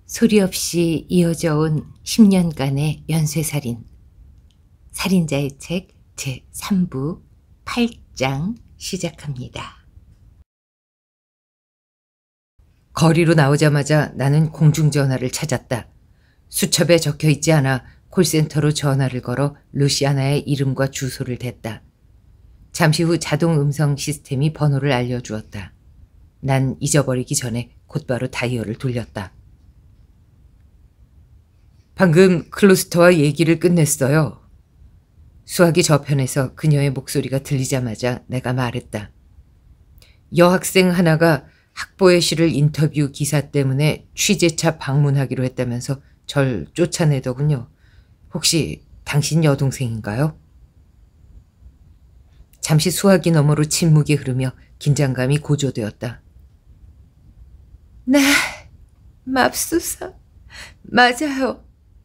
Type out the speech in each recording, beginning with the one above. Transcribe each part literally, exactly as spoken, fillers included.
소리 없이 이어져 온 십 년간의 연쇄살인. 살인자의 책 제삼 부 팔 장 시작합니다. 거리로 나오자마자 나는 공중전화를 찾았다. 수첩에 적혀 있지 않아 콜센터로 전화를 걸어 루시아나의 이름과 주소를 댔다. 잠시 후 자동 음성 시스템이 번호를 알려주었다. 난 잊어버리기 전에 곧바로 다이얼을 돌렸다. 방금 클로스터와 얘기를 끝냈어요. 수화기 저편에서 그녀의 목소리가 들리자마자 내가 말했다. 여학생 하나가 학보의 씨를 인터뷰 기사 때문에 취재차 방문하기로 했다면서 절 쫓아내더군요. 혹시 당신 여동생인가요? 잠시 수화기 너머로 침묵이 흐르며 긴장감이 고조되었다. 네, 맙소사. 맞아요.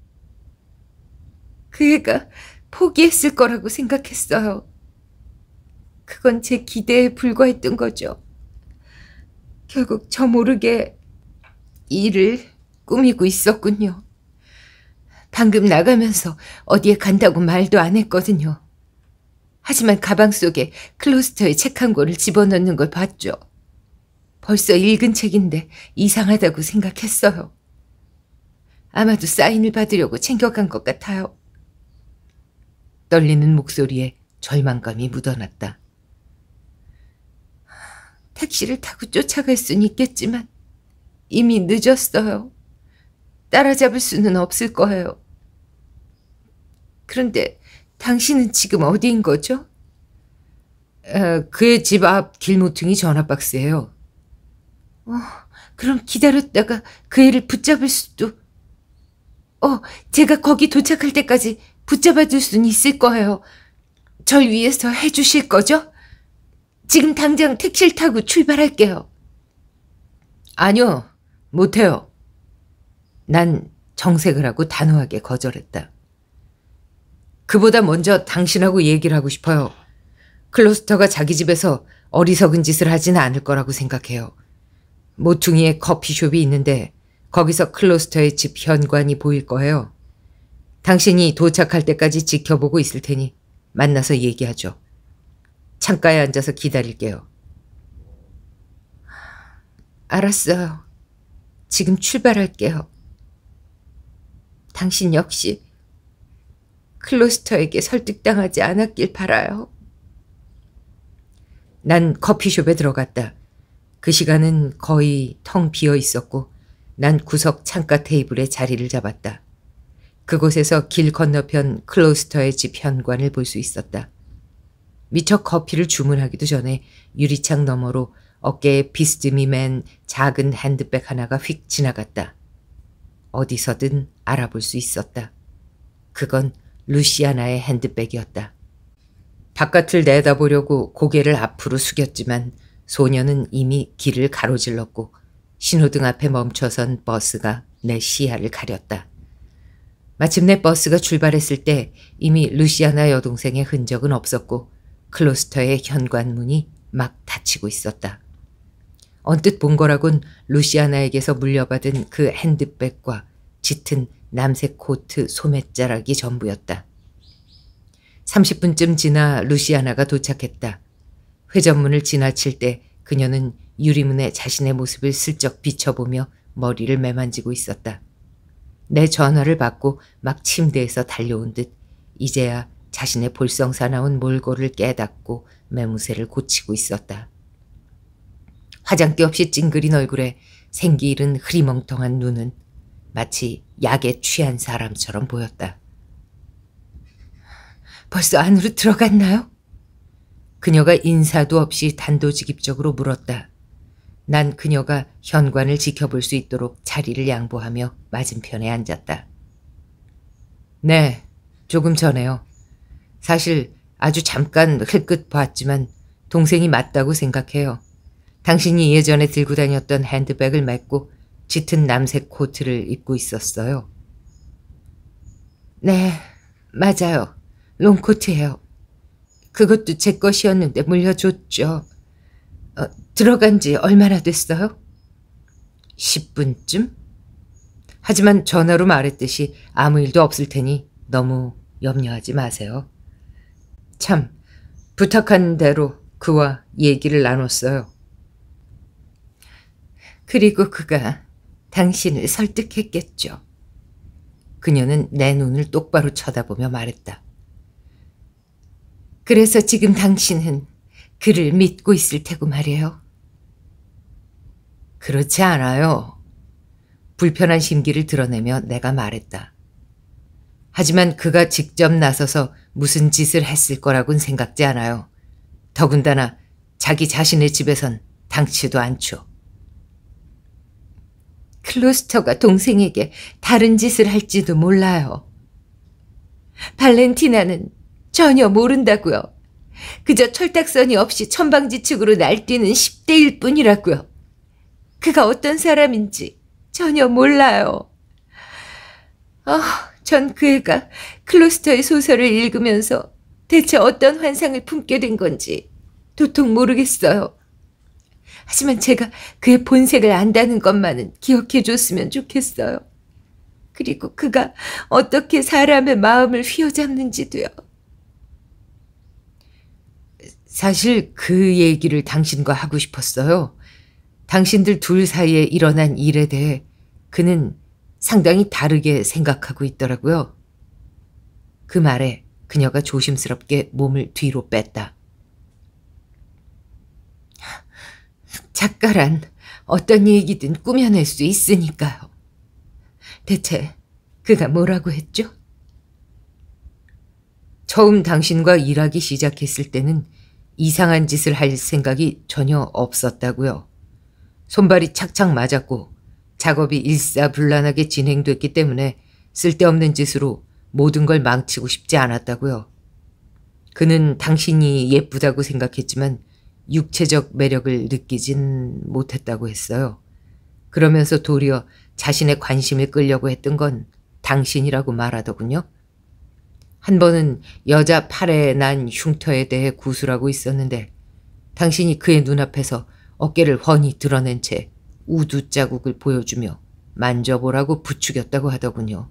그 애가 포기했을 거라고 생각했어요. 그건 제 기대에 불과했던 거죠. 결국 저 모르게 일을 꾸미고 있었군요. 방금 나가면서 어디에 간다고 말도 안 했거든요. 하지만 가방 속에 클로스터의 책 한 권을 집어넣는 걸 봤죠. 벌써 읽은 책인데 이상하다고 생각했어요. 아마도 사인을 받으려고 챙겨간 것 같아요. 떨리는 목소리에 절망감이 묻어났다. 택시를 타고 쫓아갈 수는 있겠지만 이미 늦었어요. 따라잡을 수는 없을 거예요. 그런데 당신은 지금 어디인 거죠? 어, 그의 집 앞 길모퉁이 전화박스예요. 어, 그럼 기다렸다가 그 애를 붙잡을 수도... 어, 제가 거기 도착할 때까지 붙잡아둘 수는 있을 거예요. 절 위해서 해주실 거죠? 지금 당장 택시를 타고 출발할게요. 아니요, 못해요. 난 정색을 하고 단호하게 거절했다. 그보다 먼저 당신하고 얘기를 하고 싶어요. 클로스터가 자기 집에서 어리석은 짓을 하지는 않을 거라고 생각해요. 모퉁이에 커피숍이 있는데 거기서 클로스터의 집 현관이 보일 거예요. 당신이 도착할 때까지 지켜보고 있을 테니 만나서 얘기하죠. 창가에 앉아서 기다릴게요. 알았어요. 지금 출발할게요. 당신 역시 클로스터에게 설득당하지 않았길 바라요. 난 커피숍에 들어갔다. 그 시간은 거의 텅 비어 있었고 난 구석 창가 테이블에 자리를 잡았다. 그곳에서 길 건너편 클로스터의 집 현관을 볼 수 있었다. 미처 커피를 주문하기도 전에 유리창 너머로 어깨에 비스듬히 맨 작은 핸드백 하나가 휙 지나갔다. 어디서든 알아볼 수 있었다. 그건 루시아나의 핸드백이었다. 바깥을 내다보려고 고개를 앞으로 숙였지만 소녀는 이미 길을 가로질렀고 신호등 앞에 멈춰선 버스가 내 시야를 가렸다. 마침내 버스가 출발했을 때 이미 루시아나 여동생의 흔적은 없었고 클로스터의 현관문이 막 닫히고 있었다. 언뜻 본 거라곤 루시아나에게서 물려받은 그 핸드백과 짙은 남색 코트 소매자락이 전부였다. 삼십 분쯤 지나 루시아나가 도착했다. 회전문을 지나칠 때 그녀는 유리문에 자신의 모습을 슬쩍 비춰보며 머리를 매만지고 있었다. 내 전화를 받고 막 침대에서 달려온 듯 이제야 자신의 볼썽사나운 몰골을 깨닫고 매무새를 고치고 있었다. 화장기 없이 찡그린 얼굴에 생기 잃은 흐리멍텅한 눈은 마치 약에 취한 사람처럼 보였다. 벌써 안으로 들어갔나요? 그녀가 인사도 없이 단도직입적으로 물었다. 난 그녀가 현관을 지켜볼 수 있도록 자리를 양보하며 맞은편에 앉았다. 네, 조금 전에요. 사실 아주 잠깐 흘끗 봤지만 동생이 맞다고 생각해요. 당신이 예전에 들고 다녔던 핸드백을 메고 짙은 남색 코트를 입고 있었어요. 네, 맞아요. 롱코트예요. 그것도 제 것이었는데 물려줬죠. 어, 들어간 지 얼마나 됐어요? 십 분쯤? 하지만 전화로 말했듯이 아무 일도 없을 테니 너무 염려하지 마세요. 참, 부탁한 대로 그와 얘기를 나눴어요. 그리고 그가 당신을 설득했겠죠. 그녀는 내 눈을 똑바로 쳐다보며 말했다. 그래서 지금 당신은 그를 믿고 있을 테고 말이에요. 그렇지 않아요. 불편한 심기를 드러내며 내가 말했다. 하지만 그가 직접 나서서 무슨 짓을 했을 거라고는 생각지 않아요. 더군다나 자기 자신의 집에선 당치도 않죠. 클로스터가 동생에게 다른 짓을 할지도 몰라요. 발렌티나는 전혀 모른다고요. 그저 철딱서니 없이 천방지축으로 날뛰는 십 대일 뿐이라고요. 그가 어떤 사람인지 전혀 몰라요. 아, 전 그 애가 클로스터의 소설을 읽으면서 대체 어떤 환상을 품게 된 건지 도통 모르겠어요. 하지만 제가 그의 본색을 안다는 것만은 기억해 줬으면 좋겠어요. 그리고 그가 어떻게 사람의 마음을 휘어잡는지도요. 사실 그 얘기를 당신과 하고 싶었어요. 당신들 둘 사이에 일어난 일에 대해 그는 상당히 다르게 생각하고 있더라고요. 그 말에 그녀가 조심스럽게 몸을 뒤로 뺐다. 작가란 어떤 얘기든 꾸며낼 수 있으니까요. 대체 그가 뭐라고 했죠? 처음 당신과 일하기 시작했을 때는 이상한 짓을 할 생각이 전혀 없었다고요. 손발이 착착 맞았고 작업이 일사불란하게 진행됐기 때문에 쓸데없는 짓으로 모든 걸 망치고 싶지 않았다고요. 그는 당신이 예쁘다고 생각했지만 육체적 매력을 느끼진 못했다고 했어요. 그러면서 도리어 자신의 관심을 끌려고 했던 건 당신이라고 말하더군요. 한 번은 여자 팔에 난 흉터에 대해 구술하고 있었는데 당신이 그의 눈앞에서 어깨를 훤히 드러낸 채 우두 자국을 보여주며 만져보라고 부추겼다고 하더군요.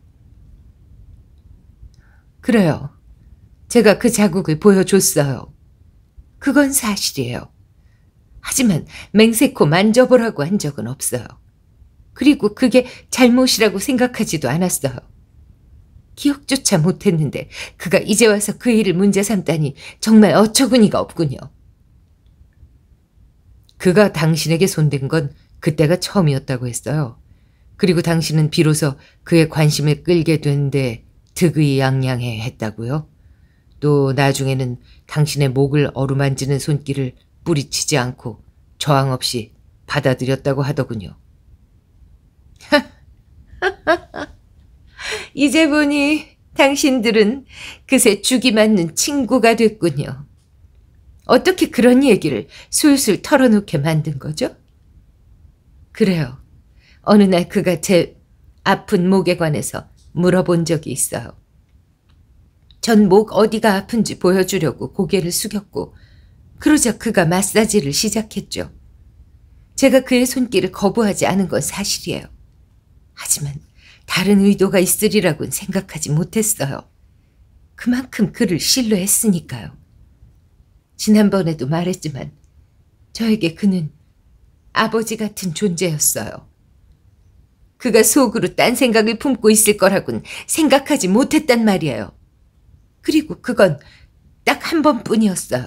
그래요. 제가 그 자국을 보여줬어요. 그건 사실이에요. 하지만 맹세코 만져보라고 한 적은 없어요. 그리고 그게 잘못이라고 생각하지도 않았어요. 기억조차 못했는데 그가 이제 와서 그 일을 문제 삼다니 정말 어처구니가 없군요. 그가 당신에게 손댄 건 그때가 처음이었다고 했어요. 그리고 당신은 비로소 그의 관심을 끌게 된 데 득의양양해 했다고요. 또 나중에는 당신의 목을 어루만지는 손길을 뿌리치지 않고 저항 없이 받아들였다고 하더군요. 이제 보니 당신들은 그새 죽이 맞는 친구가 됐군요. 어떻게 그런 얘기를 술술 털어놓게 만든 거죠? 그래요. 어느 날 그가 제 아픈 목에 관해서 물어본 적이 있어요. 전 목 어디가 아픈지 보여주려고 고개를 숙였고 그러자 그가 마사지를 시작했죠. 제가 그의 손길을 거부하지 않은 건 사실이에요. 하지만 다른 의도가 있으리라고는 생각하지 못했어요. 그만큼 그를 신뢰했으니까요. 지난번에도 말했지만 저에게 그는 아버지 같은 존재였어요. 그가 속으로 딴 생각을 품고 있을 거라고는 생각하지 못했단 말이에요. 그리고 그건 딱 한 번뿐이었어요.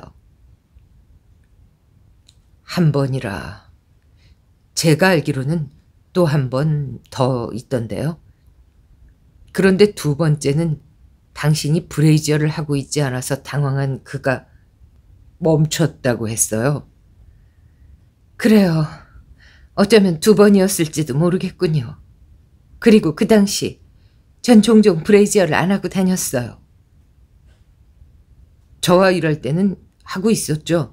한 번이라. 제가 알기로는 또 한 번 더 있던데요. 그런데 두 번째는 당신이 브레이지어를 하고 있지 않아서 당황한 그가 멈췄다고 했어요. 그래요. 어쩌면 두 번이었을지도 모르겠군요. 그리고 그 당시 전 종종 브레이지어를 안 하고 다녔어요. 저와 일할 때는 하고 있었죠.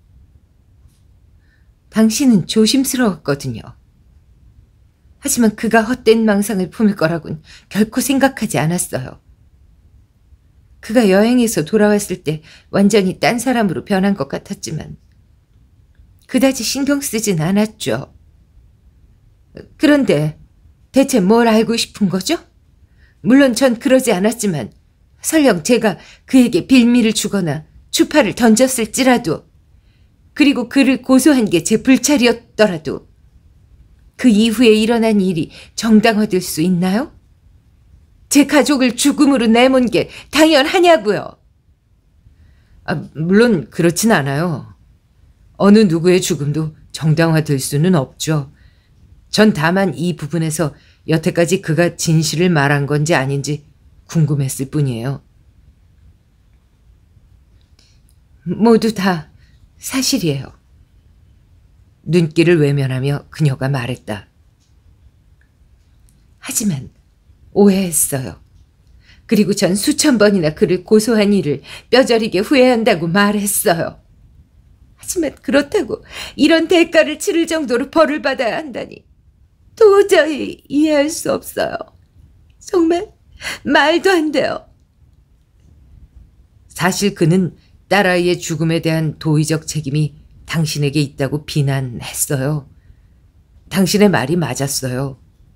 당신은 조심스러웠거든요. 하지만 그가 헛된 망상을 품을 거라고는 결코 생각하지 않았어요. 그가 여행에서 돌아왔을 때 완전히 딴 사람으로 변한 것 같았지만 그다지 신경 쓰진 않았죠. 그런데 대체 뭘 알고 싶은 거죠? 물론 전 그러지 않았지만 설령 제가 그에게 빌미를 주거나 추파를 던졌을지라도, 그리고 그를 고소한 게 제 불찰이었더라도 그 이후에 일어난 일이 정당화될 수 있나요? 제 가족을 죽음으로 내몬 게 당연하냐고요. 아, 물론 그렇진 않아요. 어느 누구의 죽음도 정당화될 수는 없죠. 전 다만 이 부분에서 여태까지 그가 진실을 말한 건지 아닌지 궁금했을 뿐이에요. 모두 다 사실이에요. 눈길을 외면하며 그녀가 말했다. 하지만 오해했어요. 그리고 전 수천 번이나 그를 고소한 일을 뼈저리게 후회한다고 말했어요. 하지만 그렇다고 이런 대가를 치를 정도로 벌을 받아야 한다니 도저히 이해할 수 없어요. 정말 말도 안 돼요. 사실 그는 딸아이의 죽음에 대한 도의적 책임이 당신에게 있다고 비난했어요. 당신의 말이 맞았어요.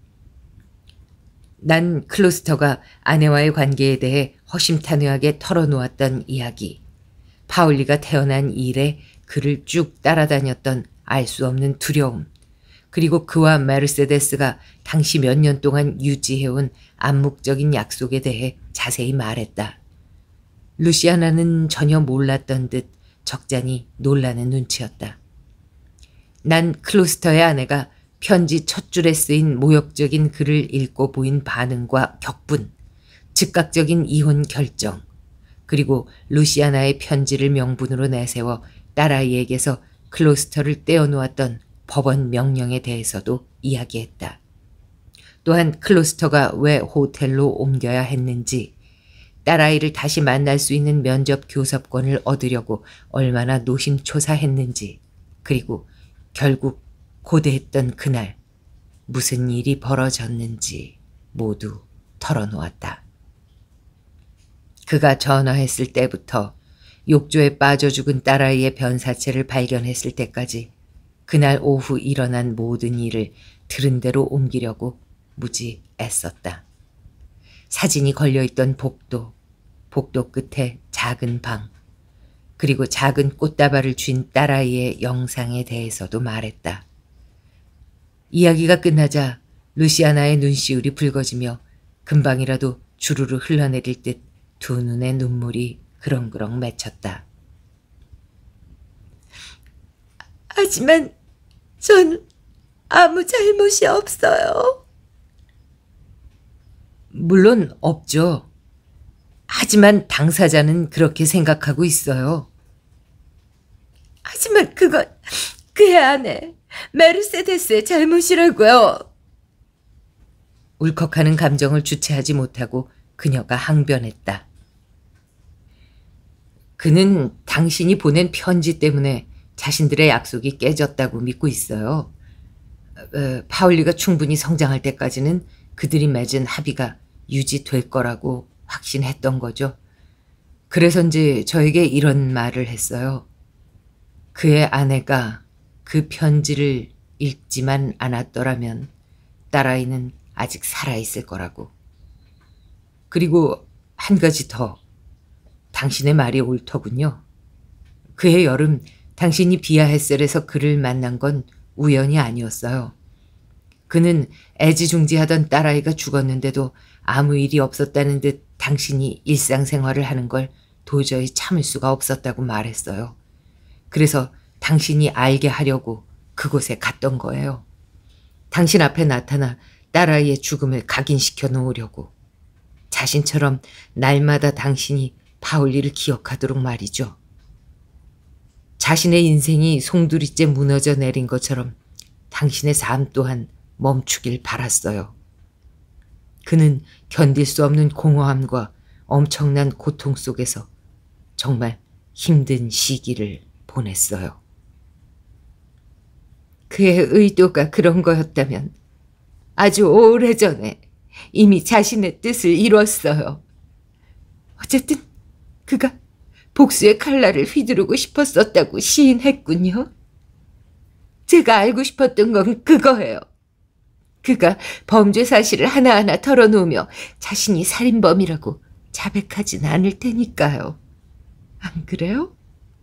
난 클로스터가 아내와의 관계에 대해 허심탄회하게 털어놓았던 이야기, 파울리가 태어난 이래 그를 쭉 따라다녔던 알 수 없는 두려움, 그리고 그와 메르세데스가 당시 몇 년 동안 유지해온 암묵적인 약속에 대해 자세히 말했다. 루시아나는 전혀 몰랐던 듯 적잖이 놀라는 눈치였다. 난 클로스터의 아내가 편지 첫 줄에 쓰인 모욕적인 글을 읽고 보인 반응과 격분, 즉각적인 이혼 결정, 그리고 루시아나의 편지를 명분으로 내세워 딸아이에게서 클로스터를 떼어놓았던 법원 명령에 대해서도 이야기했다. 또한 클로스터가 왜 호텔로 옮겨야 했는지, 딸아이를 다시 만날 수 있는 면접 교섭권을 얻으려고 얼마나 노심초사했는지, 그리고 결국 고대했던 그날 무슨 일이 벌어졌는지 모두 털어놓았다. 그가 전화했을 때부터 욕조에 빠져 죽은 딸아이의 변사체를 발견했을 때까지 그날 오후 일어난 모든 일을 들은 대로 옮기려고 무지 애썼다. 사진이 걸려있던 복도, 복도 끝에 작은 방, 그리고 작은 꽃다발을 쥔 딸아이의 영상에 대해서도 말했다. 이야기가 끝나자 루시아나의 눈시울이 붉어지며 금방이라도 주르르 흘러내릴 듯 두 눈의 눈물이 그렁그렁 맺혔다. 하지만 전 아무 잘못이 없어요. 물론 없죠. 하지만 당사자는 그렇게 생각하고 있어요. 하지만 그건 그의 아내 메르세데스의 잘못이라고요. 울컥하는 감정을 주체하지 못하고 그녀가 항변했다. 그는 당신이 보낸 편지 때문에 자신들의 약속이 깨졌다고 믿고 있어요. 어, 파울리가 충분히 성장할 때까지는 그들이 맺은 합의가 유지될 거라고 확신했던 거죠. 그래서인지 저에게 이런 말을 했어요. 그의 아내가 그 편지를 읽지만 않았더라면 딸아이는 아직 살아있을 거라고. 그리고 한 가지 더. 당신의 말이 옳더군요. 그해 여름 당신이 비아헤셀에서 그를 만난 건 우연이 아니었어요. 그는 애지중지하던 딸아이가 죽었는데도 아무 일이 없었다는 듯 당신이 일상생활을 하는 걸 도저히 참을 수가 없었다고 말했어요. 그래서 당신이 알게 하려고 그곳에 갔던 거예요. 당신 앞에 나타나 딸아이의 죽음을 각인시켜 놓으려고. 자신처럼 날마다 당신이 파울리를 기억하도록 말이죠. 자신의 인생이 송두리째 무너져 내린 것처럼 당신의 삶 또한 멈추길 바랐어요. 그는 견딜 수 없는 공허함과 엄청난 고통 속에서 정말 힘든 시기를 보냈어요. 그의 의도가 그런 거였다면 아주 오래전에 이미 자신의 뜻을 이뤘어요. 어쨌든 그가 복수의 칼날을 휘두르고 싶었었다고 시인했군요. 제가 알고 싶었던 건 그거예요. 그가 범죄 사실을 하나하나 털어놓으며 자신이 살인범이라고 자백하진 않을 테니까요. 안 그래요?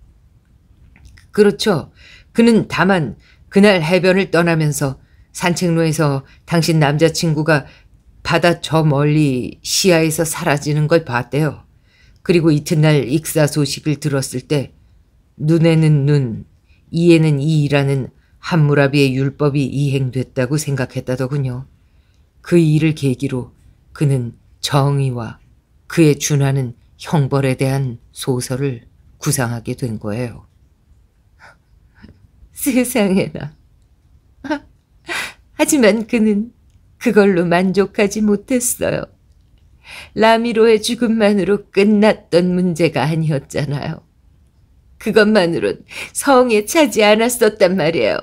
그렇죠. 그는 다만 그날 해변을 떠나면서 산책로에서 당신 남자친구가 바다 저 멀리 시야에서 사라지는 걸 봤대요. 그리고 이튿날 익사 소식을 들었을 때 눈에는 눈, 이에는 이라는 함무라비의 율법이 이행됐다고 생각했다더군요. 그 일을 계기로 그는 정의와 그에 준하는 형벌에 대한 소설을 구상하게 된 거예요. 세상에나. 하지만 그는 그걸로 만족하지 못했어요. 라미로의 죽음만으로 끝났던 문제가 아니었잖아요. 그것만으론 성에 차지 않았었단 말이에요.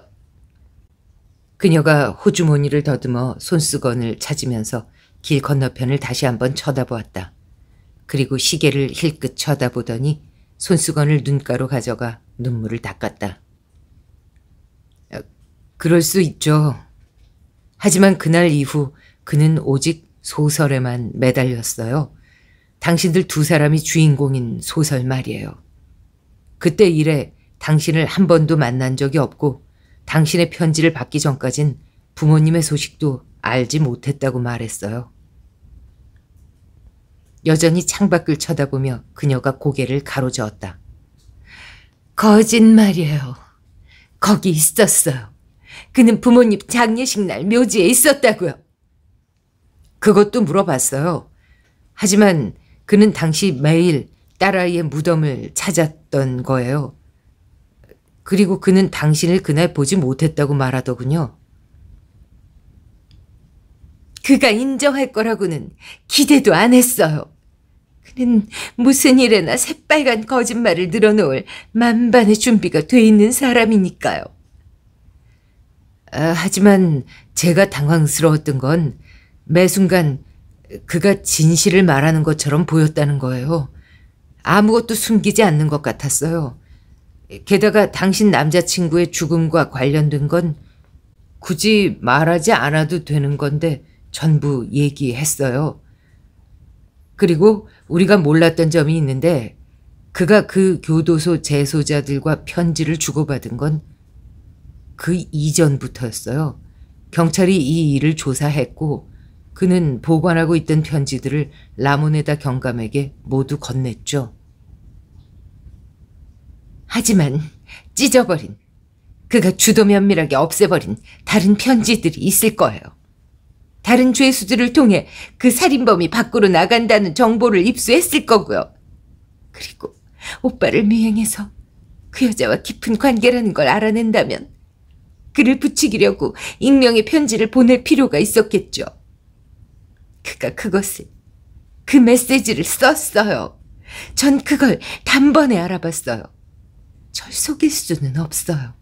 그녀가 호주머니를 더듬어 손수건을 찾으면서 길 건너편을 다시 한번 쳐다보았다. 그리고 시계를 힐끗 쳐다보더니 손수건을 눈가로 가져가 눈물을 닦았다. 그럴 수 있죠. 하지만 그날 이후 그는 오직 소설에만 매달렸어요. 당신들 두 사람이 주인공인 소설 말이에요. 그때 이래 당신을 한 번도 만난 적이 없고 당신의 편지를 받기 전까진 부모님의 소식도 알지 못했다고 말했어요. 여전히 창밖을 쳐다보며 그녀가 고개를 가로저었다. 거짓말이에요. 거기 있었어요. 그는 부모님 장례식 날 묘지에 있었다고요. 그것도 물어봤어요. 하지만 그는 당시 매일 딸아이의 무덤을 찾았던 거예요. 그리고 그는 당신을 그날 보지 못했다고 말하더군요. 그가 인정할 거라고는 기대도 안 했어요. 그는 무슨 일에나 새빨간 거짓말을 늘어놓을 만반의 준비가 돼 있는 사람이니까요. 아, 하지만 제가 당황스러웠던 건 매 순간 그가 진실을 말하는 것처럼 보였다는 거예요. 아무것도 숨기지 않는 것 같았어요. 게다가 당신 남자친구의 죽음과 관련된 건 굳이 말하지 않아도 되는 건데 전부 얘기했어요. 그리고 우리가 몰랐던 점이 있는데 그가 그 교도소 재소자들과 편지를 주고받은 건 그 이전부터였어요. 경찰이 이 일을 조사했고 그는 보관하고 있던 편지들을 라모네다 경감에게 모두 건넸죠. 하지만 찢어버린, 그가 주도 면밀하게 없애버린 다른 편지들이 있을 거예요. 다른 죄수들을 통해 그 살인범이 밖으로 나간다는 정보를 입수했을 거고요. 그리고 오빠를 미행해서 그 여자와 깊은 관계라는 걸 알아낸다면 그를 부추기려고 익명의 편지를 보낼 필요가 있었겠죠. 그가 그것을, 그 메시지를 썼어요. 전 그걸 단번에 알아봤어요. 절 속일 수는 없어요.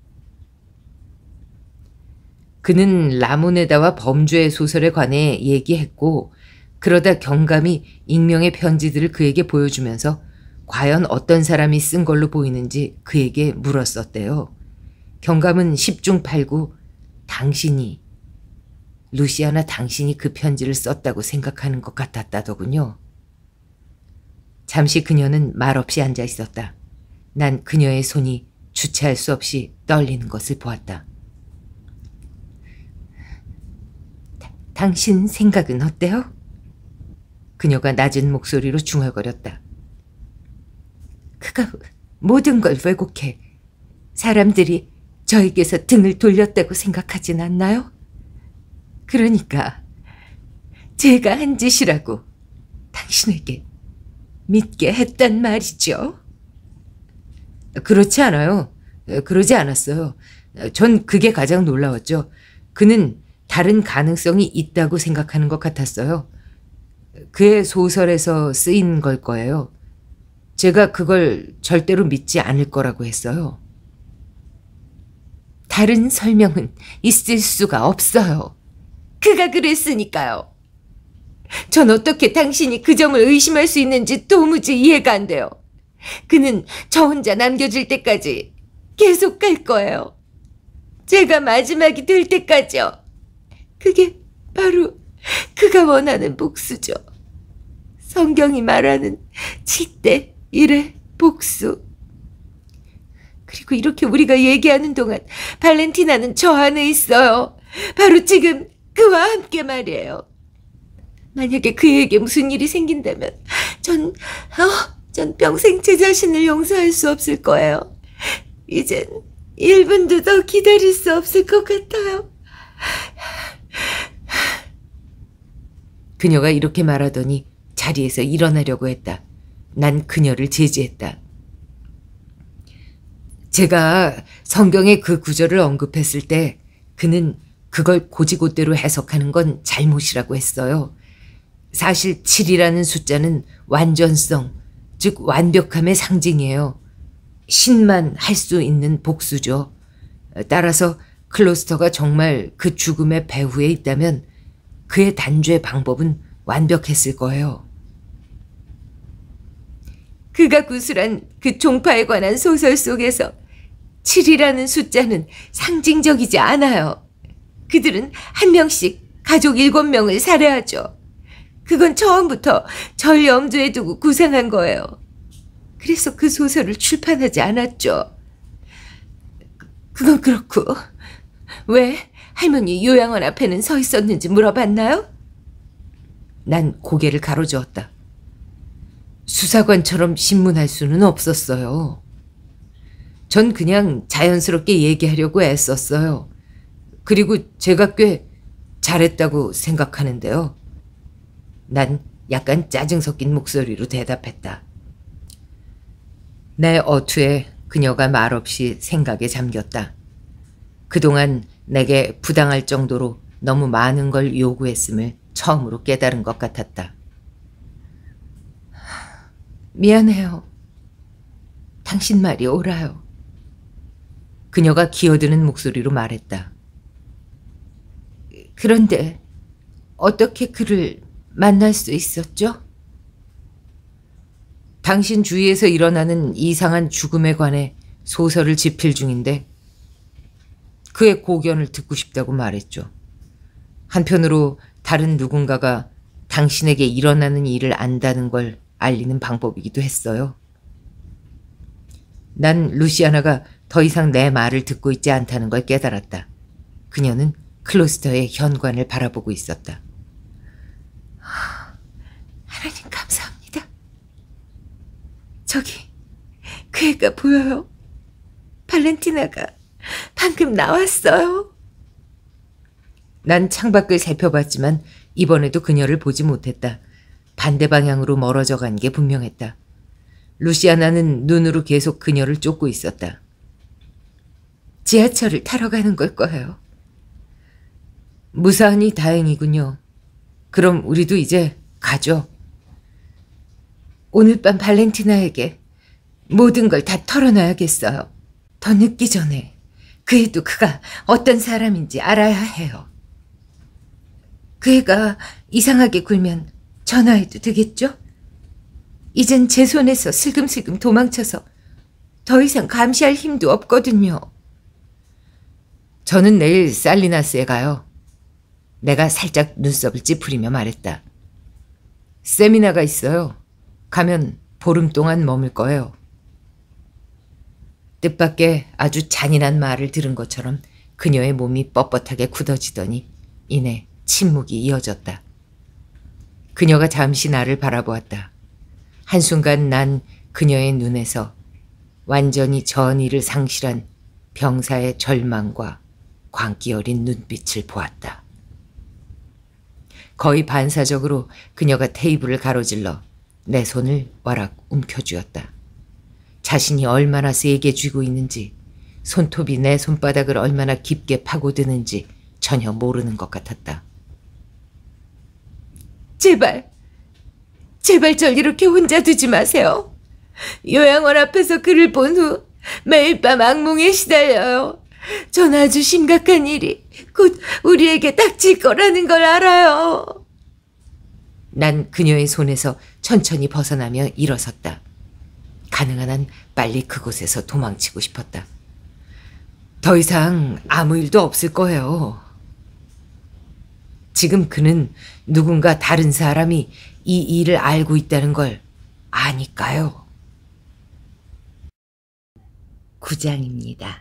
그는 라모네다와 범죄의 소설에 관해 얘기했고 그러다 경감이 익명의 편지들을 그에게 보여주면서 과연 어떤 사람이 쓴 걸로 보이는지 그에게 물었었대요. 경감은 십중팔구 당신이, 루시아나 당신이 그 편지를 썼다고 생각하는 것 같았다더군요. 잠시 그녀는 말없이 앉아 있었다. 난 그녀의 손이 주체할 수 없이 떨리는 것을 보았다. 다, 당신 생각은 어때요? 그녀가 낮은 목소리로 중얼거렸다. 그가 모든 걸 왜곡해 사람들이 저에게서 등을 돌렸다고 생각하진 않나요? 그러니까 제가 한 짓이라고 당신에게 믿게 했단 말이죠. 그렇지 않아요. 그러지 않았어요. 전 그게 가장 놀라웠죠. 그는 다른 가능성이 있다고 생각하는 것 같았어요. 그의 소설에서 쓰인 걸 거예요. 제가 그걸 절대로 믿지 않을 거라고 했어요. 다른 설명은 있을 수가 없어요. 그가 그랬으니까요. 전 어떻게 당신이 그 점을 의심할 수 있는지 도무지 이해가 안 돼요. 그는 저 혼자 남겨질 때까지 계속 갈 거예요. 제가 마지막이 될 때까지요. 그게 바로 그가 원하는 복수죠. 성경이 말하는 칠 대 일의 복수. 그리고 이렇게 우리가 얘기하는 동안 발렌티나는 저 안에 있어요. 바로 지금 그와 함께 말이에요. 만약에 그에게 무슨 일이 생긴다면 전, 어, 전 평생 제 자신을 용서할 수 없을 거예요. 이젠 일 분도 더 기다릴 수 없을 것 같아요. 그녀가 이렇게 말하더니 자리에서 일어나려고 했다. 난 그녀를 제지했다. 제가 성경의 그 구절을 언급했을 때 그는 그걸 고지고대로 해석하는 건 잘못이라고 했어요. 사실 칠이라는 숫자는 완전성, 즉 완벽함의 상징이에요. 신만 할 수 있는 복수죠. 따라서 클로스터가 정말 그 죽음의 배후에 있다면 그의 단죄 방법은 완벽했을 거예요. 그가 구술한 그 종파에 관한 소설 속에서 칠이라는 숫자는 상징적이지 않아요. 그들은 한 명씩 가족 일곱 명을 살해하죠. 그건 처음부터 절 염두에 두고 구상한 거예요. 그래서 그 소설을 출판하지 않았죠. 그건 그렇고 왜 할머니 요양원 앞에는 서 있었는지 물어봤나요? 난 고개를 가로저었다. 수사관처럼 신문할 수는 없었어요. 전 그냥 자연스럽게 얘기하려고 애썼어요. 그리고 제가 꽤 잘했다고 생각하는데요. 난 약간 짜증 섞인 목소리로 대답했다. 내 어투에 그녀가 말없이 생각에 잠겼다. 그동안 내게 부당할 정도로 너무 많은 걸 요구했음을 처음으로 깨달은 것 같았다. 미안해요. 당신 말이 옳아요. 그녀가 기어드는 목소리로 말했다. 그런데 어떻게 그를 만날 수 있었죠? 당신 주위에서 일어나는 이상한 죽음에 관해 소설을 집필 중인데 그의 고견을 듣고 싶다고 말했죠. 한편으로 다른 누군가가 당신에게 일어나는 일을 안다는 걸 알리는 방법이기도 했어요. 난 루시아나가 더 이상 내 말을 듣고 있지 않다는 걸 깨달았다. 그녀는 클로스터의 현관을 바라보고 있었다. 하나님 감사합니다. 저기 그 애가 보여요. 발렌티나가 방금 나왔어요. 난 창밖을 살펴봤지만 이번에도 그녀를 보지 못했다. 반대 방향으로 멀어져 간 게 분명했다. 루시아나는 눈으로 계속 그녀를 쫓고 있었다. 지하철을 타러 가는 걸 거예요. 무사하니 다행이군요. 그럼 우리도 이제 가죠. 오늘 밤 발렌티나에게 모든 걸 다 털어놔야겠어요. 더 늦기 전에 그 애도 그가 어떤 사람인지 알아야 해요. 그 애가 이상하게 굴면 전화해도 되겠죠? 이젠 제 손에서 슬금슬금 도망쳐서 더 이상 감시할 힘도 없거든요. 저는 내일 살리나스에 가요. 내가 살짝 눈썹을 찌푸리며 말했다. 세미나가 있어요. 가면 보름 동안 머물 거예요. 뜻밖의 아주 잔인한 말을 들은 것처럼 그녀의 몸이 뻣뻣하게 굳어지더니 이내 침묵이 이어졌다. 그녀가 잠시 나를 바라보았다. 한순간 난 그녀의 눈에서 완전히 전의를 상실한 병사의 절망과 광기 어린 눈빛을 보았다. 거의 반사적으로 그녀가 테이블을 가로질러 내 손을 와락 움켜쥐었다. 자신이 얼마나 세게 쥐고 있는지, 손톱이 내 손바닥을 얼마나 깊게 파고드는지 전혀 모르는 것 같았다. 제발, 제발 절 이렇게 혼자 두지 마세요. 요양원 앞에서 그를 본 후 매일 밤 악몽에 시달려요. 전 아주 심각한 일이 곧 우리에게 닥칠 거라는 걸 알아요. 난 그녀의 손에서 천천히 벗어나며 일어섰다. 가능한 한 빨리 그곳에서 도망치고 싶었다. 더 이상 아무 일도 없을 거예요. 지금 그는 누군가 다른 사람이 이 일을 알고 있다는 걸 아니까요. 구장입니다.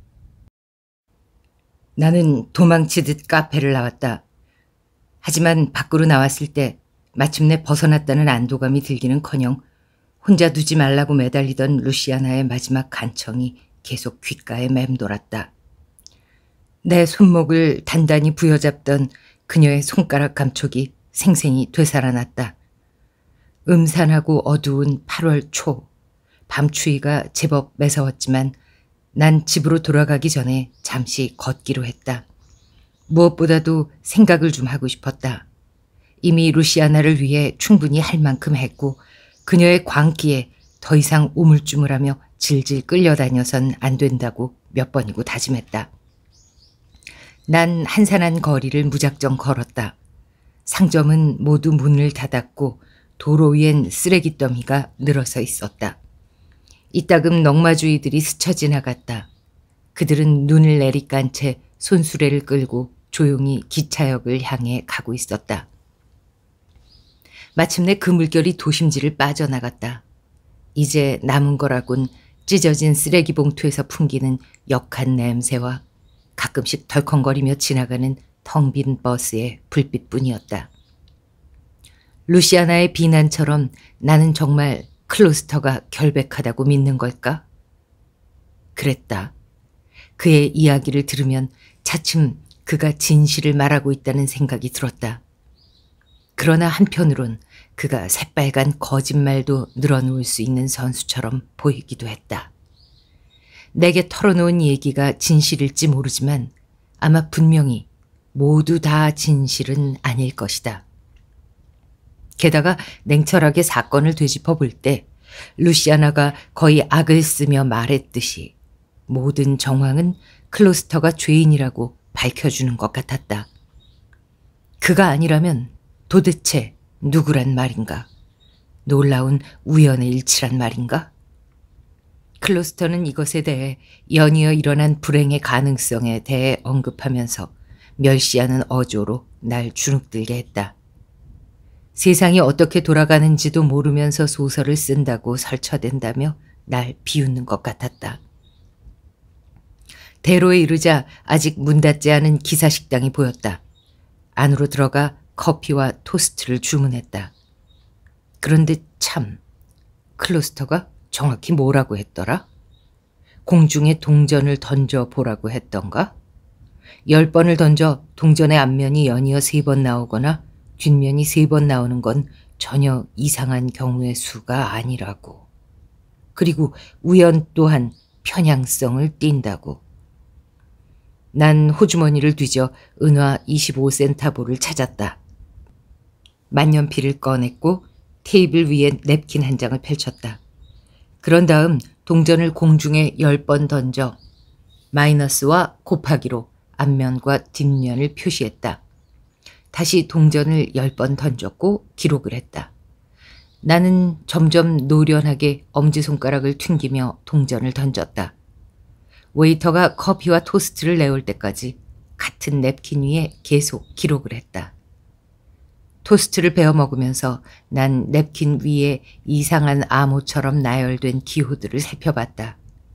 나는 도망치듯 카페를 나왔다. 하지만 밖으로 나왔을 때 마침내 벗어났다는 안도감이 들기는커녕 혼자 두지 말라고 매달리던 루시아나의 마지막 간청이 계속 귓가에 맴돌았다. 내 손목을 단단히 부여잡던 그녀의 손가락 감촉이 생생히 되살아났다. 음산하고 어두운 팔월 초, 밤추위가 제법 매서웠지만 난 집으로 돌아가기 전에 잠시 걷기로 했다. 무엇보다도 생각을 좀 하고 싶었다. 이미 루시아나를 위해 충분히 할 만큼 했고 그녀의 광기에 더 이상 우물쭈물하며 질질 끌려다녀선 안 된다고 몇 번이고 다짐했다. 난 한산한 거리를 무작정 걸었다. 상점은 모두 문을 닫았고 도로 위엔 쓰레기 더미가 늘어서 있었다. 이따금 넝마주이들이 스쳐 지나갔다. 그들은 눈을 내리깐 채 손수레를 끌고 조용히 기차역을 향해 가고 있었다. 마침내 그 물결이 도심지를 빠져나갔다. 이제 남은 거라곤 찢어진 쓰레기 봉투에서 풍기는 역한 냄새와 가끔씩 덜컹거리며 지나가는 텅 빈 버스의 불빛뿐이었다. 루시아나의 비난처럼 나는 정말 클로스터가 결백하다고 믿는 걸까? 그랬다. 그의 이야기를 들으면 차츰 그가 진실을 말하고 있다는 생각이 들었다. 그러나 한편으론 그가 새빨간 거짓말도 늘어놓을 수 있는 선수처럼 보이기도 했다. 내게 털어놓은 얘기가 진실일지 모르지만 아마 분명히 모두 다 진실은 아닐 것이다. 게다가 냉철하게 사건을 되짚어 볼 때 루시아나가 거의 악을 쓰며 말했듯이 모든 정황은 클로스터가 죄인이라고 밝혀주는 것 같았다. 그가 아니라면 도대체 누구란 말인가? 놀라운 우연의 일치란 말인가? 클로스터는 이것에 대해 연이어 일어난 불행의 가능성에 대해 언급하면서 멸시하는 어조로 날 주눅들게 했다. 세상이 어떻게 돌아가는지도 모르면서 소설을 쓴다고 설쳐댄다며 날 비웃는 것 같았다. 대로에 이르자 아직 문 닫지 않은 기사식당이 보였다. 안으로 들어가 커피와 토스트를 주문했다. 그런데 참, 클로스터가 정확히 뭐라고 했더라? 공중에 동전을 던져보라고 했던가? 열 번을 던져 동전의 앞면이 연이어 세 번 나오거나 뒷면이 세 번 나오는 건 전혀 이상한 경우의 수가 아니라고. 그리고 우연 또한 편향성을 띈다고. 난 호주머니를 뒤져 은화 이십오 센타볼을 찾았다. 만년필을 꺼냈고 테이블 위에 냅킨 한 장을 펼쳤다. 그런 다음 동전을 공중에 열 번 던져 마이너스와 곱하기로 앞면과 뒷면을 표시했다. 다시 동전을 열 번 던졌고 기록을 했다. 나는 점점 노련하게 엄지손가락을 튕기며 동전을 던졌다. 웨이터가 커피와 토스트를 내올 때까지 같은 냅킨 위에 계속 기록을 했다. 토스트를 베어 먹으면서 난 냅킨 위에 이상한 암호처럼 나열된 기호들을 살펴봤다.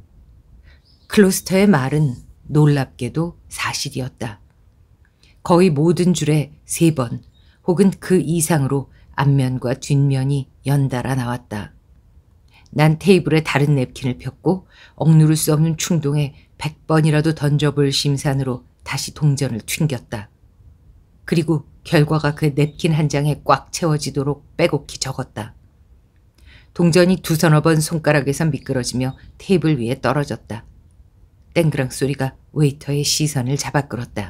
클로스터의 말은 놀랍게도 사실이었다. 거의 모든 줄에 세 번 혹은 그 이상으로 앞면과 뒷면이 연달아 나왔다. 난 테이블에 다른 냅킨을 폈고 억누를 수 없는 충동에 백 번이라도 던져볼 심산으로 다시 동전을 튕겼다. 그리고 결과가 그 냅킨 한 장에 꽉 채워지도록 빼곡히 적었다. 동전이 두서너 번 손가락에서 미끄러지며 테이블 위에 떨어졌다. 땡그랑 소리가 웨이터의 시선을 잡아끌었다.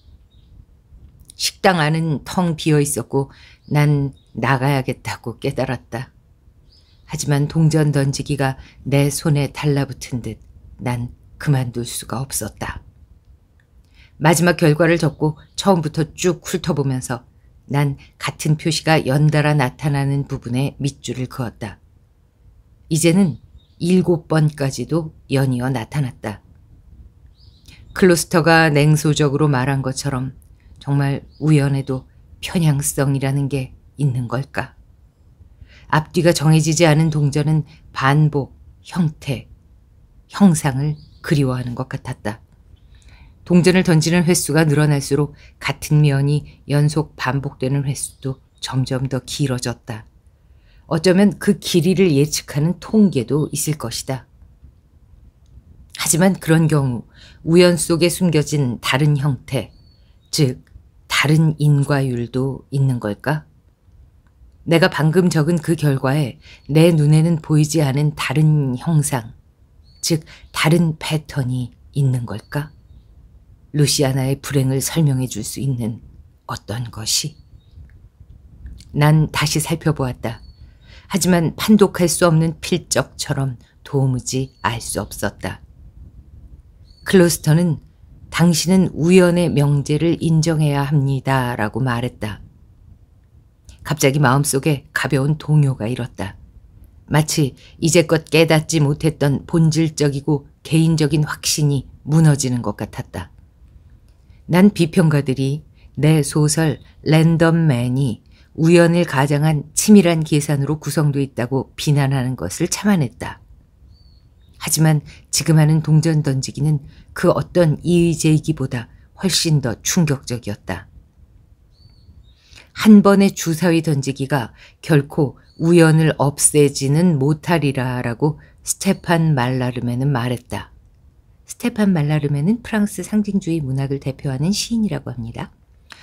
식당 안은 텅 비어 있었고 난 나가야겠다고 깨달았다. 하지만 동전 던지기가 내 손에 달라붙은 듯 난 그만둘 수가 없었다. 마지막 결과를 적고 처음부터 쭉 훑어보면서 난 같은 표시가 연달아 나타나는 부분에 밑줄을 그었다. 이제는 일곱 번까지도 연이어 나타났다. 클로스터가 냉소적으로 말한 것처럼 정말 우연에도 편향성이라는 게 있는 걸까? 앞뒤가 정해지지 않은 동전은 반복, 형태, 형상을 그리워하는 것 같았다. 동전을 던지는 횟수가 늘어날수록 같은 면이 연속 반복되는 횟수도 점점 더 길어졌다. 어쩌면 그 길이를 예측하는 통계도 있을 것이다. 하지만 그런 경우 우연 속에 숨겨진 다른 형태, 즉 다른 인과율도 있는 걸까? 내가 방금 적은 그 결과에 내 눈에는 보이지 않은 다른 형상, 즉 다른 패턴이 있는 걸까? 루시아나의 불행을 설명해 줄 수 있는 어떤 것이? 난 다시 살펴보았다. 하지만 판독할 수 없는 필적처럼 도무지 알 수 없었다. 클로스터는 당신은 우연의 명제를 인정해야 합니다 라고 말했다. 갑자기 마음속에 가벼운 동요가 일었다. 마치 이제껏 깨닫지 못했던 본질적이고 개인적인 확신이 무너지는 것 같았다. 난 비평가들이 내 소설 랜덤맨이 우연을 가장한 치밀한 계산으로 구성되어 있다고 비난하는 것을 참아냈다. 하지만 지금 하는 동전 던지기는 그 어떤 이의제기보다 훨씬 더 충격적이었다. 한 번의 주사위 던지기가 결코 우연을 없애지는 못하리라 라고 스테판 말라르메는 말했다. 스테판 말라르메는 프랑스 상징주의 문학을 대표하는 시인이라고 합니다.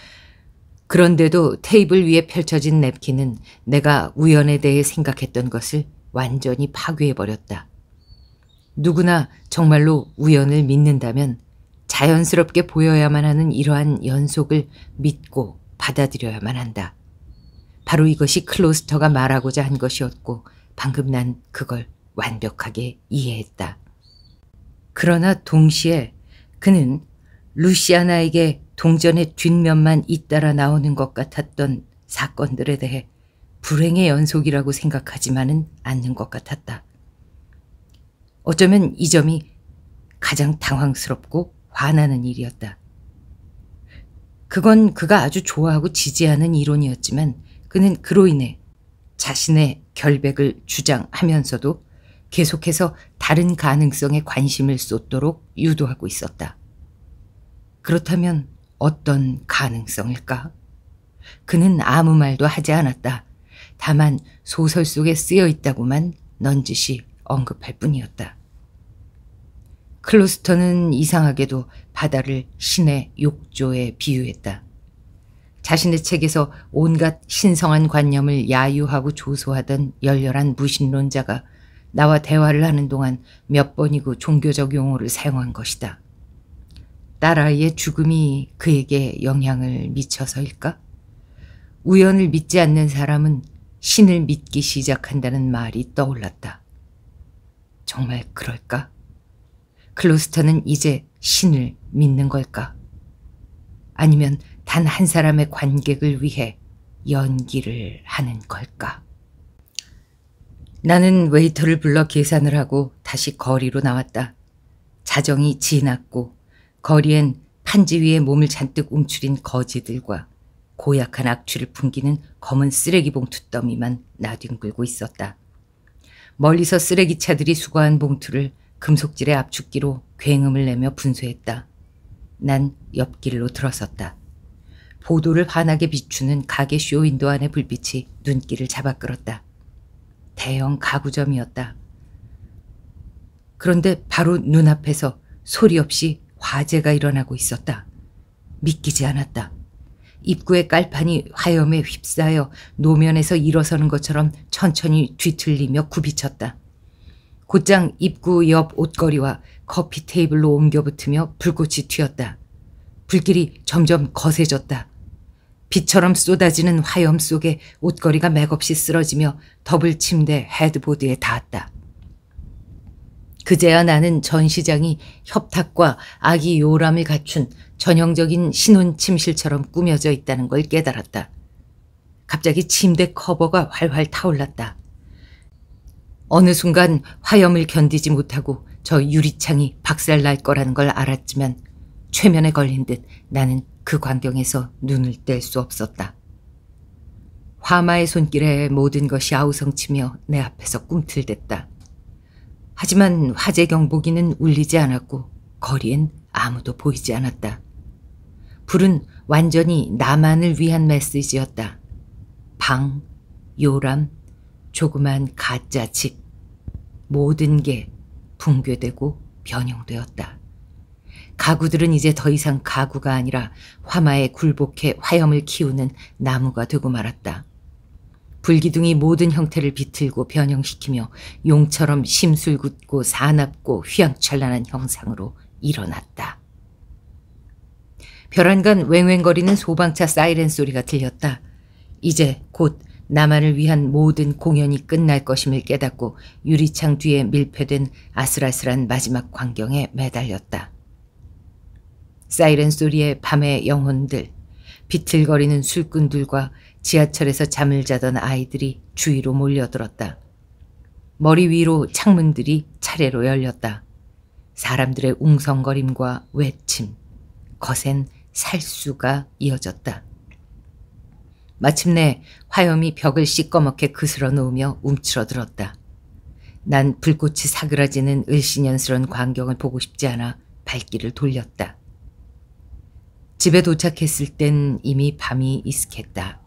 그런데도 테이블 위에 펼쳐진 냅킨은 내가 우연에 대해 생각했던 것을 완전히 파괴해버렸다. 누구나 정말로 우연을 믿는다면 자연스럽게 보여야만 하는 이러한 연속을 믿고 받아들여야만 한다. 바로 이것이 클로스터가 말하고자 한 것이었고 방금 난 그걸 완벽하게 이해했다. 그러나 동시에 그는 루시아나에게 동전의 뒷면만 잇따라 나오는 것 같았던 사건들에 대해 불행의 연속이라고 생각하지만은 않는 것 같았다. 어쩌면 이 점이 가장 당황스럽고 화나는 일이었다. 그건 그가 아주 좋아하고 지지하는 이론이었지만 그는 그로 인해 자신의 결백을 주장하면서도 계속해서 다른 가능성에 관심을 쏟도록 유도하고 있었다. 그렇다면 어떤 가능성일까? 그는 아무 말도 하지 않았다. 다만 소설 속에 쓰여 있다고만 넌지시 언급할 뿐이었다. 클로스터는 이상하게도 바다를 신의 욕조에 비유했다. 자신의 책에서 온갖 신성한 관념을 야유하고 조소하던 열렬한 무신론자가 나와 대화를 하는 동안 몇 번이고 종교적 용어를 사용한 것이다. 딸아이의 죽음이 그에게 영향을 미쳐서일까? 우연을 믿지 않는 사람은 신을 믿기 시작한다는 말이 떠올랐다. 정말 그럴까? 클로스터는 이제 신을 믿는 걸까? 아니면 단 한 사람의 관객을 위해 연기를 하는 걸까? 나는 웨이터를 불러 계산을 하고 다시 거리로 나왔다. 자정이 지났고 거리엔 판지 위에 몸을 잔뜩 움츠린 거지들과 고약한 악취를 풍기는 검은 쓰레기 봉투 더미만 나뒹굴고 있었다. 멀리서 쓰레기차들이 수거한 봉투를 금속질의 압축기로 굉음을 내며 분쇄했다. 난 옆길로 들어섰다. 보도를 환하게 비추는 가게 쇼윈도 안의 불빛이 눈길을 잡아끌었다. 대형 가구점이었다. 그런데 바로 눈앞에서 소리 없이 화재가 일어나고 있었다. 믿기지 않았다. 입구의 깔판이 화염에 휩싸여 노면에서 일어서는 것처럼 천천히 뒤틀리며 굽이쳤다. 곧장 입구 옆 옷걸이와 커피 테이블로 옮겨 붙으며 불꽃이 튀었다. 불길이 점점 거세졌다. 빛처럼 쏟아지는 화염 속에 옷걸이가 맥없이 쓰러지며 더블 침대 헤드보드에 닿았다. 그제야 나는 전시장이 협탁과 아기 요람을 갖춘 전형적인 신혼 침실처럼 꾸며져 있다는 걸 깨달았다. 갑자기 침대 커버가 활활 타올랐다. 어느 순간 화염을 견디지 못하고 저 유리창이 박살날 거라는 걸 알았지만 최면에 걸린 듯 나는 그 광경에서 눈을 뗄 수 없었다. 화마의 손길에 모든 것이 아우성치며 내 앞에서 꿈틀댔다. 하지만 화재 경보기는 울리지 않았고 거리엔 아무도 보이지 않았다. 불은 완전히 나만을 위한 메시지였다. 방, 요람, 조그만 가짜 집, 모든 게 붕괴되고 변형되었다. 가구들은 이제 더 이상 가구가 아니라 화마에 굴복해 화염을 키우는 나무가 되고 말았다. 불기둥이 모든 형태를 비틀고 변형시키며 용처럼 심술궂고 사납고 휘황찬란한 형상으로 일어났다. 벼란간 왱왱거리는 소방차 사이렌 소리가 들렸다. 이제 곧 나만을 위한 모든 공연이 끝날 것임을 깨닫고 유리창 뒤에 밀폐된 아슬아슬한 마지막 광경에 매달렸다. 사이렌 소리에 밤의 영혼들, 비틀거리는 술꾼들과 지하철에서 잠을 자던 아이들이 주위로 몰려들었다. 머리 위로 창문들이 차례로 열렸다. 사람들의 웅성거림과 외침, 거센 살수가 이어졌다. 마침내 화염이 벽을 시꺼멓게 그스러 놓으며 움츠러들었다. 난 불꽃이 사그라지는 을씨년스런 광경을 보고 싶지 않아 발길을 돌렸다. 집에 도착했을 땐 이미 밤이 이슥했다.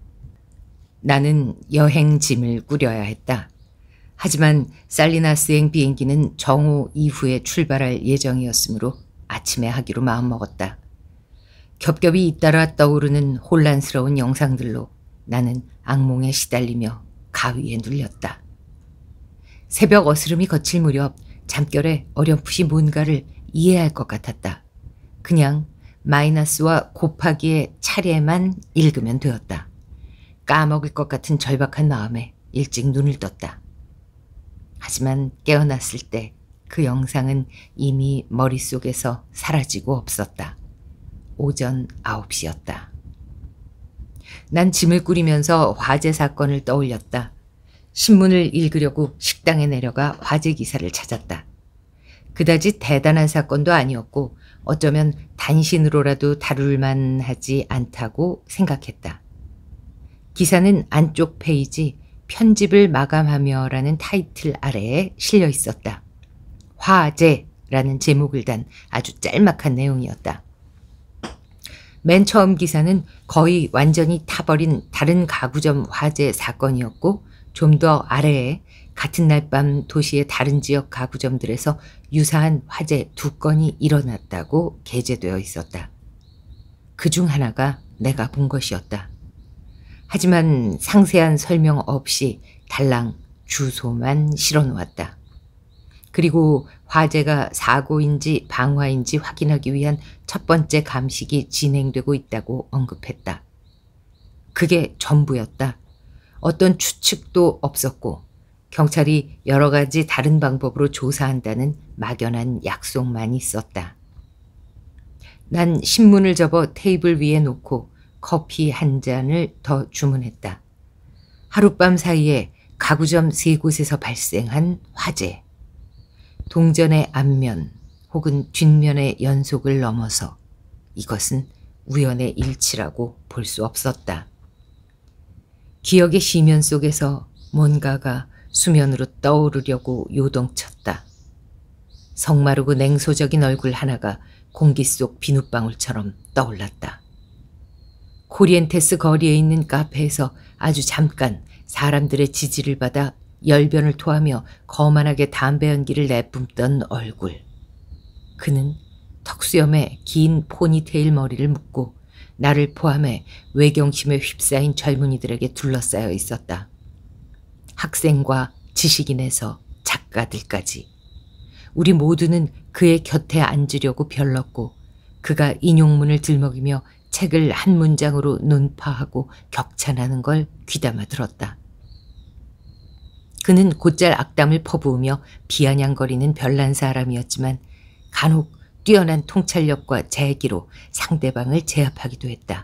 나는 여행짐을 꾸려야 했다. 하지만 살리나스행 비행기는 정오 이후에 출발할 예정이었으므로 아침에 하기로 마음먹었다. 겹겹이 잇따라 떠오르는 혼란스러운 영상들로 나는 악몽에 시달리며 가위에 눌렸다. 새벽 어스름이 거칠 무렵 잠결에 어렴풋이 뭔가를 이해할 것 같았다. 그냥 마이너스와 곱하기의 차례만 읽으면 되었다. 까먹을 것 같은 절박한 마음에 일찍 눈을 떴다. 하지만 깨어났을 때 그 영상은 이미 머릿속에서 사라지고 없었다. 오전 아홉 시였다. 난 짐을 꾸리면서 화재 사건을 떠올렸다. 신문을 읽으려고 식당에 내려가 화재 기사를 찾았다. 그다지 대단한 사건도 아니었고 어쩌면 단신으로라도 다룰 만하지 않다고 생각했다. 기사는 안쪽 페이지 편집을 마감하며라는 타이틀 아래에 실려 있었다. 화재라는 제목을 단 아주 짤막한 내용이었다. 맨 처음 기사는 거의 완전히 타버린 다른 가구점 화재 사건이었고 좀 더 아래에 같은 날 밤 도시의 다른 지역 가구점들에서 유사한 화재 두 건이 일어났다고 게재되어 있었다. 그중 하나가 내가 본 것이었다. 하지만 상세한 설명 없이 달랑 주소만 실어놓았다. 그리고 화재가 사고인지 방화인지 확인하기 위한 첫 번째 감식이 진행되고 있다고 언급했다. 그게 전부였다. 어떤 추측도 없었고 경찰이 여러 가지 다른 방법으로 조사한다는 막연한 약속만 있었다. 난 신문을 접어 테이블 위에 놓고 커피 한 잔을 더 주문했다. 하룻밤 사이에 가구점 세 곳에서 발생한 화재. 동전의 앞면 혹은 뒷면의 연속을 넘어서 이것은 우연의 일치라고 볼 수 없었다. 기억의 시면 속에서 뭔가가 수면으로 떠오르려고 요동쳤다. 성마르고 냉소적인 얼굴 하나가 공기 속 비눗방울처럼 떠올랐다. 코리엔테스 거리에 있는 카페에서 아주 잠깐 사람들의 지지를 받아 열변을 토하며 거만하게 담배 연기를 내뿜던 얼굴. 그는 턱수염에 긴 포니테일 머리를 묶고 나를 포함해 외경심에 휩싸인 젊은이들에게 둘러싸여 있었다. 학생과 지식인에서 작가들까지. 우리 모두는 그의 곁에 앉으려고 별렀고 그가 인용문을 들먹이며 책을 한 문장으로 논파하고 격찬하는 걸 귀담아 들었다. 그는 곧잘 악담을 퍼부으며 비아냥거리는 별난 사람이었지만 간혹 뛰어난 통찰력과 재기로 상대방을 제압하기도 했다.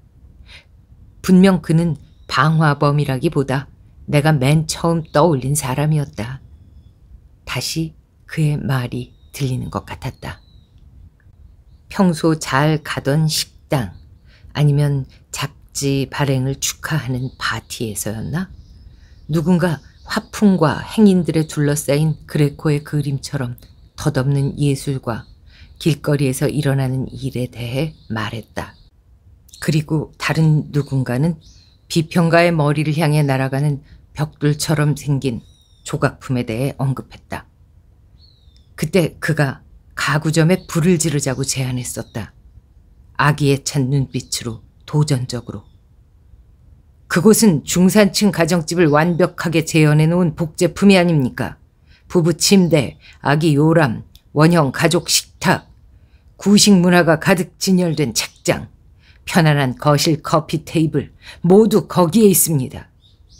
분명 그는 방화범이라기보다 내가 맨 처음 떠올린 사람이었다. 다시 그의 말이 들리는 것 같았다. 평소 잘 가던 식당. 식당 아니면 잡지 발행을 축하하는 파티에서였나? 누군가 화풍과 행인들에 둘러싸인 그레코의 그림처럼 덧없는 예술과 길거리에서 일어나는 일에 대해 말했다. 그리고 다른 누군가는 비평가의 머리를 향해 날아가는 벽돌처럼 생긴 조각품에 대해 언급했다. 그때 그가 가구점에 불을 지르자고 제안했었다. 아기에 찬 눈빛으로 도전적으로. 그곳은 중산층 가정집을 완벽하게 재현해 놓은 복제품이 아닙니까? 부부 침대, 아기 요람, 원형 가족 식탁, 구식 문화가 가득 진열된 책장, 편안한 거실 커피 테이블 모두 거기에 있습니다.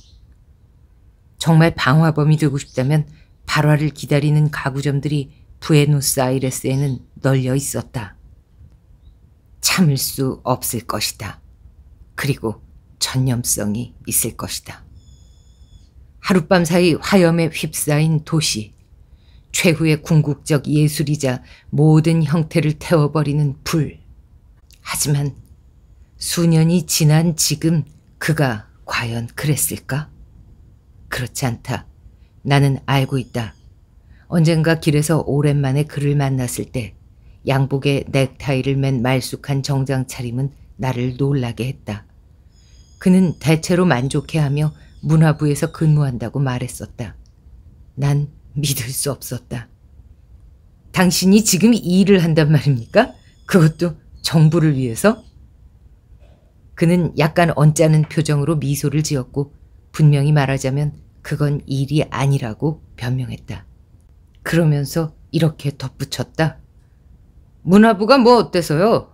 정말 방화범이 되고 싶다면 발화를 기다리는 가구점들이 부에노스아이레스에는 널려 있었다. 참을 수 없을 것이다. 그리고 전념성이 있을 것이다. 하룻밤 사이 화염에 휩싸인 도시, 최후의 궁극적 예술이자 모든 형태를 태워버리는 불. 하지만 수년이 지난 지금 그가 과연 그랬을까? 그렇지 않다. 나는 알고 있다. 언젠가 길에서 오랜만에 그를 만났을 때 양복에 넥타이를 맨 말쑥한 정장 차림은 나를 놀라게 했다. 그는 대체로 만족해하며 문화부에서 근무한다고 말했었다. 난 믿을 수 없었다. 당신이 지금 이 일을 한단 말입니까? 그것도 정부를 위해서? 그는 약간 언짢은 표정으로 미소를 지었고 분명히 말하자면 그건 일이 아니라고 변명했다. 그러면서 이렇게 덧붙였다. 문화부가 뭐 어때서요?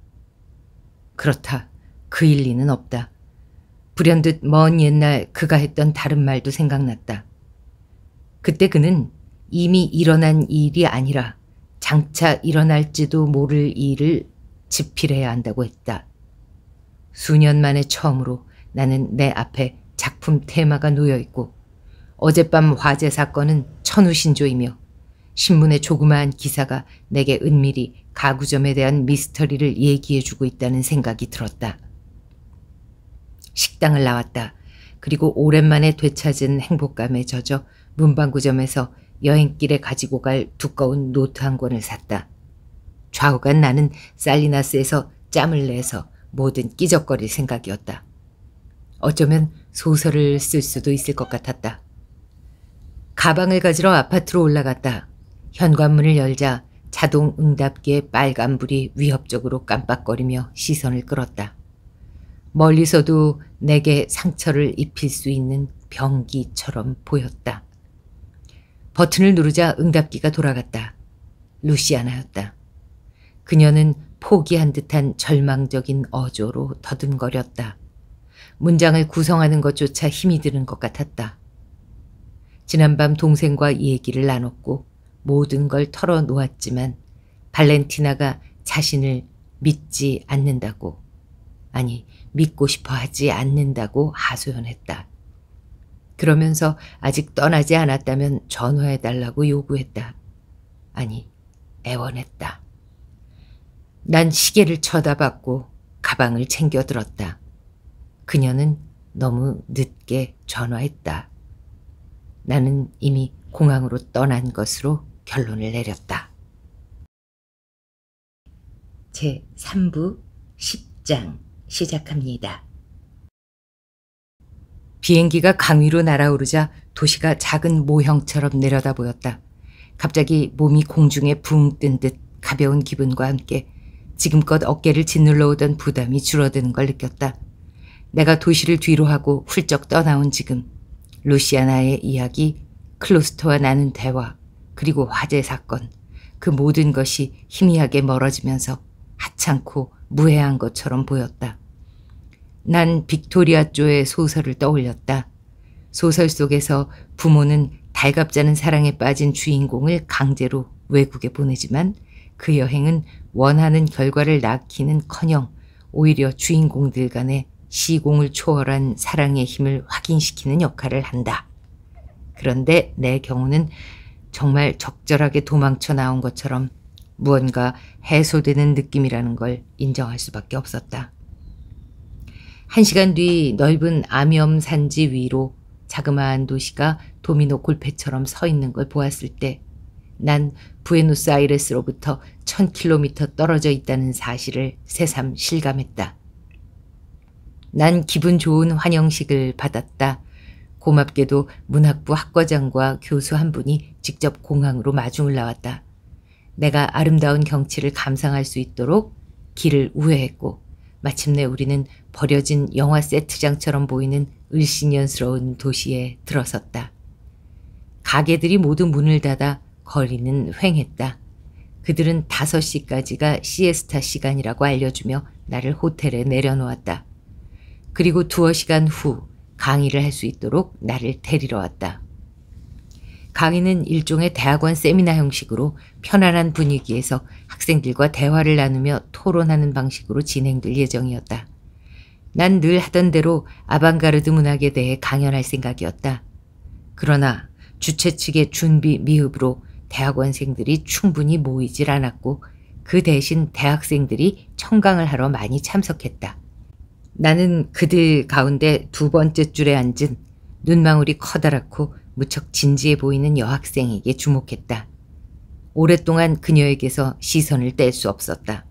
그렇다. 그 일리는 없다. 불현듯 먼 옛날 그가 했던 다른 말도 생각났다. 그때 그는 이미 일어난 일이 아니라 장차 일어날지도 모를 일을 집필해야 한다고 했다. 수년 만에 처음으로 나는 내 앞에 작품 테마가 놓여있고 어젯밤 화재 사건은 천우신조이며 신문의 조그마한 기사가 내게 은밀히 가구점에 대한 미스터리를 얘기해주고 있다는 생각이 들었다. 식당을 나왔다. 그리고 오랜만에 되찾은 행복감에 젖어 문방구점에서 여행길에 가지고 갈 두꺼운 노트 한 권을 샀다. 좌우간 나는 살리나스에서 짬을 내서 뭐든 끼적거릴 생각이었다. 어쩌면 소설을 쓸 수도 있을 것 같았다. 가방을 가지러 아파트로 올라갔다. 현관문을 열자 자동 응답기의 빨간불이 위협적으로 깜빡거리며 시선을 끌었다. 멀리서도 내게 상처를 입힐 수 있는 병기처럼 보였다. 버튼을 누르자 응답기가 돌아갔다. 루시아나였다. 그녀는 포기한 듯한 절망적인 어조로 더듬거렸다. 문장을 구성하는 것조차 힘이 드는 것 같았다. 지난밤 동생과 얘기를 나눴고 모든 걸 털어놓았지만 발렌티나가 자신을 믿지 않는다고, 아니 믿고 싶어 하지 않는다고 하소연했다. 그러면서 아직 떠나지 않았다면 전화해달라고 요구했다. 아니, 애원했다. 난 시계를 쳐다봤고 가방을 챙겨 들었다. 그녀는 너무 늦게 전화했다. 나는 이미 공항으로 떠난 것으로 결론을 내렸다. 제삼 부 십 장 시작합니다. 비행기가 강 위로 날아오르자 도시가 작은 모형처럼 내려다 보였다. 갑자기 몸이 공중에 붕 뜬 듯 가벼운 기분과 함께 지금껏 어깨를 짓눌러 오던 부담이 줄어드는 걸 느꼈다. 내가 도시를 뒤로 하고 훌쩍 떠나온 지금 루시아나의 이야기, 클로스터와 나눈 대화, 그리고 화재 사건, 그 모든 것이 희미하게 멀어지면서 하찮고 무해한 것처럼 보였다. 난 빅토리아조의 소설을 떠올렸다. 소설 속에서 부모는 달갑잖은 사랑에 빠진 주인공을 강제로 외국에 보내지만 그 여행은 원하는 결과를 낳기는커녕 오히려 주인공들 간의 시공을 초월한 사랑의 힘을 확인시키는 역할을 한다. 그런데 내 경우는 정말 적절하게 도망쳐 나온 것처럼 무언가 해소되는 느낌이라는 걸 인정할 수밖에 없었다. 한 시간 뒤 넓은 암염 산지 위로 자그마한 도시가 도미노 골패처럼 서 있는 걸 보았을 때 난 부에노스아이레스로부터 천 킬로미터 떨어져 있다는 사실을 새삼 실감했다. 난 기분 좋은 환영식을 받았다. 고맙게도 문학부 학과장과 교수 한 분이 직접 공항으로 마중을 나왔다. 내가 아름다운 경치를 감상할 수 있도록 길을 우회했고 마침내 우리는 버려진 영화 세트장처럼 보이는 을씨년스러운 도시에 들어섰다. 가게들이 모두 문을 닫아 거리는 횡했다. 그들은 다섯 시까지가 시에스타 시간이라고 알려주며 나를 호텔에 내려놓았다. 그리고 두어 시간 후 강의를 할 수 있도록 나를 데리러 왔다. 강의는 일종의 대학원 세미나 형식으로 편안한 분위기에서 학생들과 대화를 나누며 토론하는 방식으로 진행될 예정이었다. 난 늘 하던 대로 아방가르드 문학에 대해 강연할 생각이었다. 그러나 주최 측의 준비 미흡으로 대학원생들이 충분히 모이질 않았고 그 대신 대학생들이 청강을 하러 많이 참석했다. 나는 그들 가운데 두 번째 줄에 앉은 눈망울이 커다랗고 무척 진지해 보이는 여학생에게 주목했다. 오랫동안 그녀에게서 시선을 뗄 수 없었다.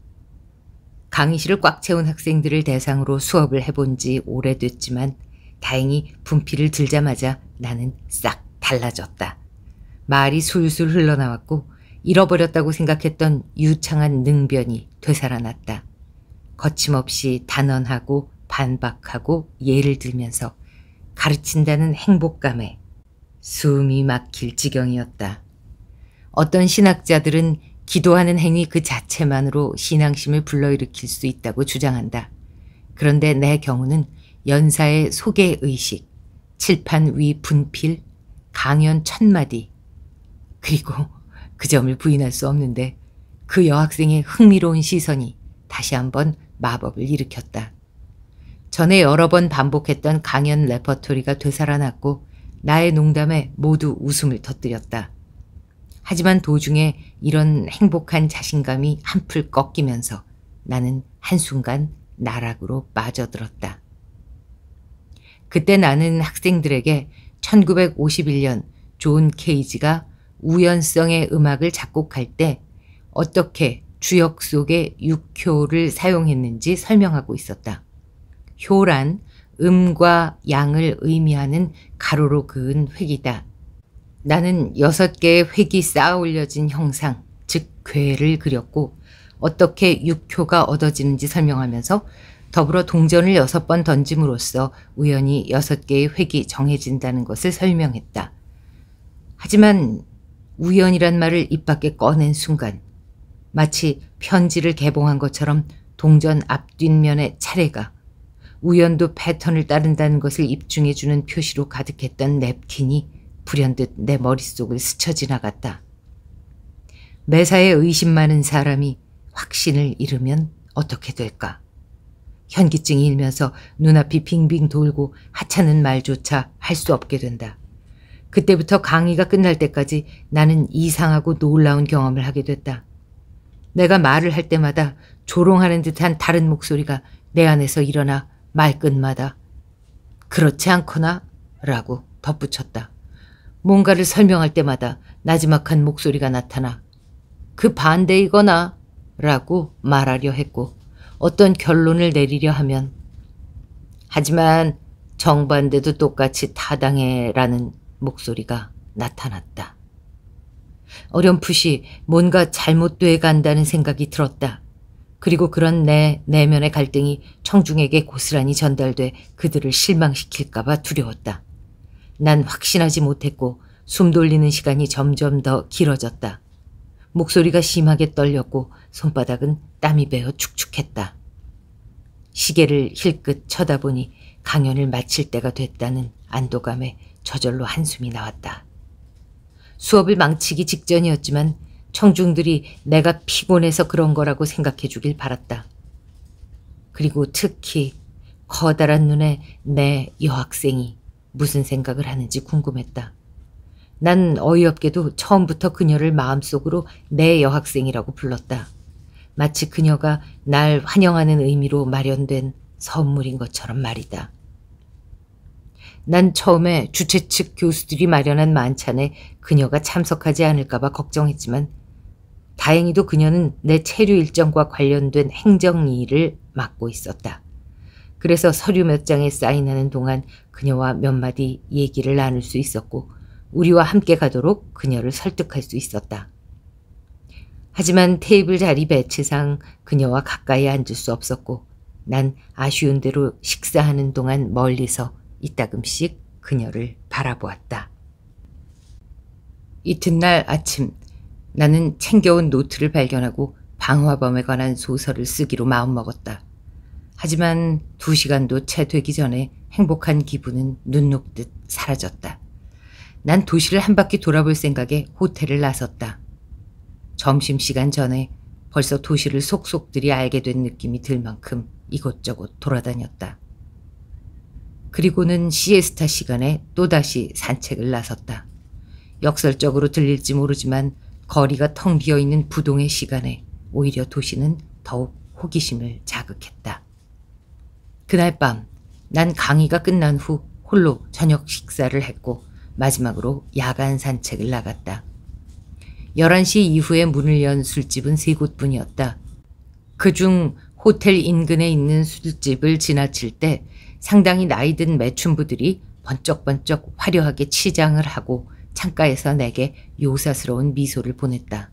강의실을 꽉 채운 학생들을 대상으로 수업을 해본 지 오래됐지만 다행히 분필을 들자마자 나는 싹 달라졌다. 말이 술술 흘러나왔고 잃어버렸다고 생각했던 유창한 능변이 되살아났다. 거침없이 단언하고 반박하고 예를 들면서 가르친다는 행복감에 숨이 막힐 지경이었다. 어떤 신학자들은 기도하는 행위 그 자체만으로 신앙심을 불러일으킬 수 있다고 주장한다. 그런데 내 경우는 연사의 소개의식, 칠판 위 분필, 강연 첫마디, 그리고 그 점을 부인할 수 없는데 그 여학생의 흥미로운 시선이 다시 한번 마법을 일으켰다. 전에 여러 번 반복했던 강연 레퍼토리가 되살아났고 나의 농담에 모두 웃음을 터뜨렸다. 하지만 도중에 이런 행복한 자신감이 한풀 꺾이면서 나는 한순간 나락으로 빠져들었다. 그때 나는 학생들에게 천구백오십일 년 존 케이지가 우연성의 음악을 작곡할 때 어떻게 주역 속에 육효를 사용했는지 설명하고 있었다. 효란 음과 양을 의미하는 가로로 그은 획이다. 나는 여섯 개의 획이 쌓아 올려진 형상, 즉 궤를 그렸고 어떻게 육효가 얻어지는지 설명하면서 더불어 동전을 여섯 번 던짐으로써 우연히 여섯 개의 획이 정해진다는 것을 설명했다. 하지만 우연이란 말을 입 밖에 꺼낸 순간 마치 편지를 개봉한 것처럼 동전 앞뒷면의 차례가 우연도 패턴을 따른다는 것을 입증해주는 표시로 가득했던 냅킨이 불현듯 내 머릿속을 스쳐 지나갔다. 매사에 의심 많은 사람이 확신을 잃으면 어떻게 될까? 현기증이 일면서 눈앞이 빙빙 돌고 하찮은 말조차 할 수 없게 된다. 그때부터 강의가 끝날 때까지 나는 이상하고 놀라운 경험을 하게 됐다. 내가 말을 할 때마다 조롱하는 듯한 다른 목소리가 내 안에서 일어나 말끝마다 그렇지 않거나 라고 덧붙였다. 뭔가를 설명할 때마다 나지막한 목소리가 나타나 그 반대이거나 라고 말하려 했고 어떤 결론을 내리려 하면 하지만 정반대도 똑같이 타당해 라는 목소리가 나타났다. 어렴풋이 뭔가 잘못돼 간다는 생각이 들었다. 그리고 그런 내 내면의 갈등이 청중에게 고스란히 전달돼 그들을 실망시킬까 봐 두려웠다. 난 확신하지 못했고 숨 돌리는 시간이 점점 더 길어졌다. 목소리가 심하게 떨렸고 손바닥은 땀이 배어 축축했다. 시계를 힐끗 쳐다보니 강연을 마칠 때가 됐다는 안도감에 저절로 한숨이 나왔다. 수업을 망치기 직전이었지만 청중들이 내가 피곤해서 그런 거라고 생각해 주길 바랐다. 그리고 특히 커다란 눈에 내 여학생이 무슨 생각을 하는지 궁금했다. 난 어이없게도 처음부터 그녀를 마음속으로 내 여학생이라고 불렀다. 마치 그녀가 날 환영하는 의미로 마련된 선물인 것처럼 말이다. 난 처음에 주최 측 교수들이 마련한 만찬에 그녀가 참석하지 않을까 봐 걱정했지만 다행히도 그녀는 내 체류 일정과 관련된 행정 일을 맡고 있었다. 그래서 서류 몇 장에 사인하는 동안 그녀와 몇 마디 얘기를 나눌 수 있었고 우리와 함께 가도록 그녀를 설득할 수 있었다. 하지만 테이블 자리 배치상 그녀와 가까이 앉을 수 없었고 난 아쉬운 대로 식사하는 동안 멀리서 이따금씩 그녀를 바라보았다. 이튿날 아침 나는 챙겨온 노트를 발견하고 방화범에 관한 소설을 쓰기로 마음먹었다. 하지만 두 시간도 채 되기 전에 행복한 기분은 눈 녹듯 사라졌다. 난 도시를 한 바퀴 돌아볼 생각에 호텔을 나섰다. 점심시간 전에 벌써 도시를 속속들이 알게 된 느낌이 들 만큼 이곳저곳 돌아다녔다. 그리고는 시에스타 시간에 또다시 산책을 나섰다. 역설적으로 들릴지 모르지만 거리가 텅 비어있는 부동의 시간에 오히려 도시는 더욱 호기심을 자극했다. 그날 밤 난 강의가 끝난 후 홀로 저녁 식사를 했고 마지막으로 야간 산책을 나갔다. 열한 시 이후에 문을 연 술집은 세 곳뿐이었다. 그중 호텔 인근에 있는 술집을 지나칠 때 상당히 나이든 매춘부들이 번쩍번쩍 화려하게 치장을 하고 창가에서 내게 요사스러운 미소를 보냈다.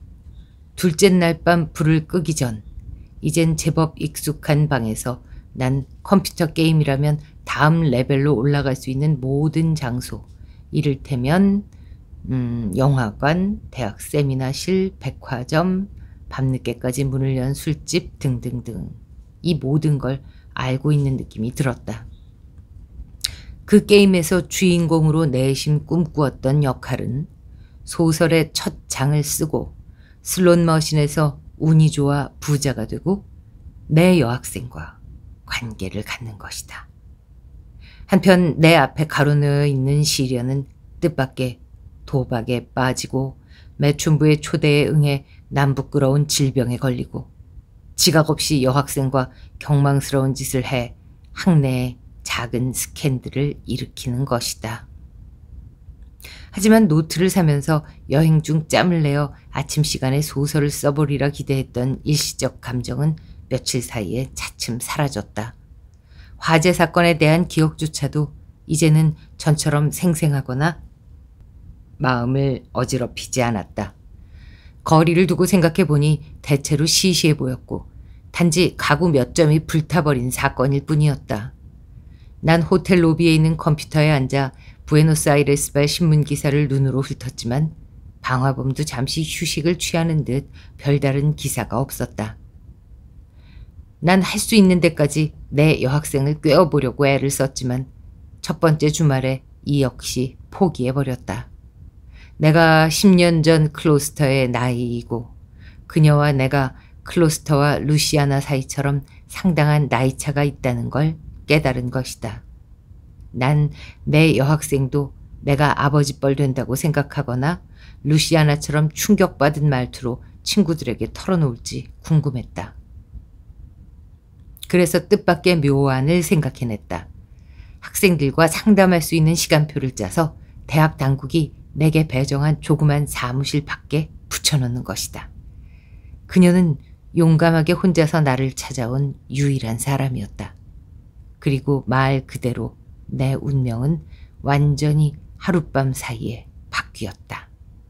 둘째 날 밤 불을 끄기 전 이젠 제법 익숙한 방에서 난 컴퓨터 게임이라면 다음 레벨로 올라갈 수 있는 모든 장소, 이를테면 음, 영화관, 대학 세미나실, 백화점, 밤늦게까지 문을 연 술집 등등등 이 모든 걸 알고 있는 느낌이 들었다. 그 게임에서 주인공으로 내심 꿈꾸었던 역할은 소설의 첫 장을 쓰고 슬롯 머신에서 운이 좋아 부자가 되고 내 여학생과 관계를 갖는 것이다. 한편 내 앞에 가로놓여 있는 시련은 뜻밖의 도박에 빠지고 매춘부의 초대에 응해 남부끄러운 질병에 걸리고 지각 없이 여학생과 경망스러운 짓을 해 학내에 작은 스캔들을 일으키는 것이다. 하지만 노트를 사면서 여행 중 짬을 내어 아침 시간에 소설을 써보리라 기대했던 일시적 감정은 며칠 사이에 차츰 사라졌다. 화재 사건에 대한 기억조차도 이제는 전처럼 생생하거나 마음을 어지럽히지 않았다. 거리를 두고 생각해보니 대체로 시시해 보였고 단지 가구 몇 점이 불타버린 사건일 뿐이었다. 난 호텔 로비에 있는 컴퓨터에 앉아 부에노스아이레스발 신문기사를 눈으로 훑었지만 방화범도 잠시 휴식을 취하는 듯 별다른 기사가 없었다. 난 할 수 있는 데까지 내 여학생을 꿰어보려고 애를 썼지만 첫 번째 주말에 이 역시 포기해버렸다. 내가 십 년 전 클로스터의 나이이고 그녀와 내가 클로스터와 루시아나 사이처럼 상당한 나이차가 있다는 걸 깨달은 것이다. 난 내 여학생도 내가 아버지뻘 된다고 생각하거나 루시아나처럼 충격받은 말투로 친구들에게 털어놓을지 궁금했다. 그래서 뜻밖의 묘안을 생각해냈다. 학생들과 상담할 수 있는 시간표를 짜서 대학 당국이 내게 배정한 조그만 사무실 밖에 붙여놓는 것이다. 그녀는 용감하게 혼자서 나를 찾아온 유일한 사람이었다. 그리고 말 그대로 내 운명은 완전히 하룻밤 사이에 바뀌었다.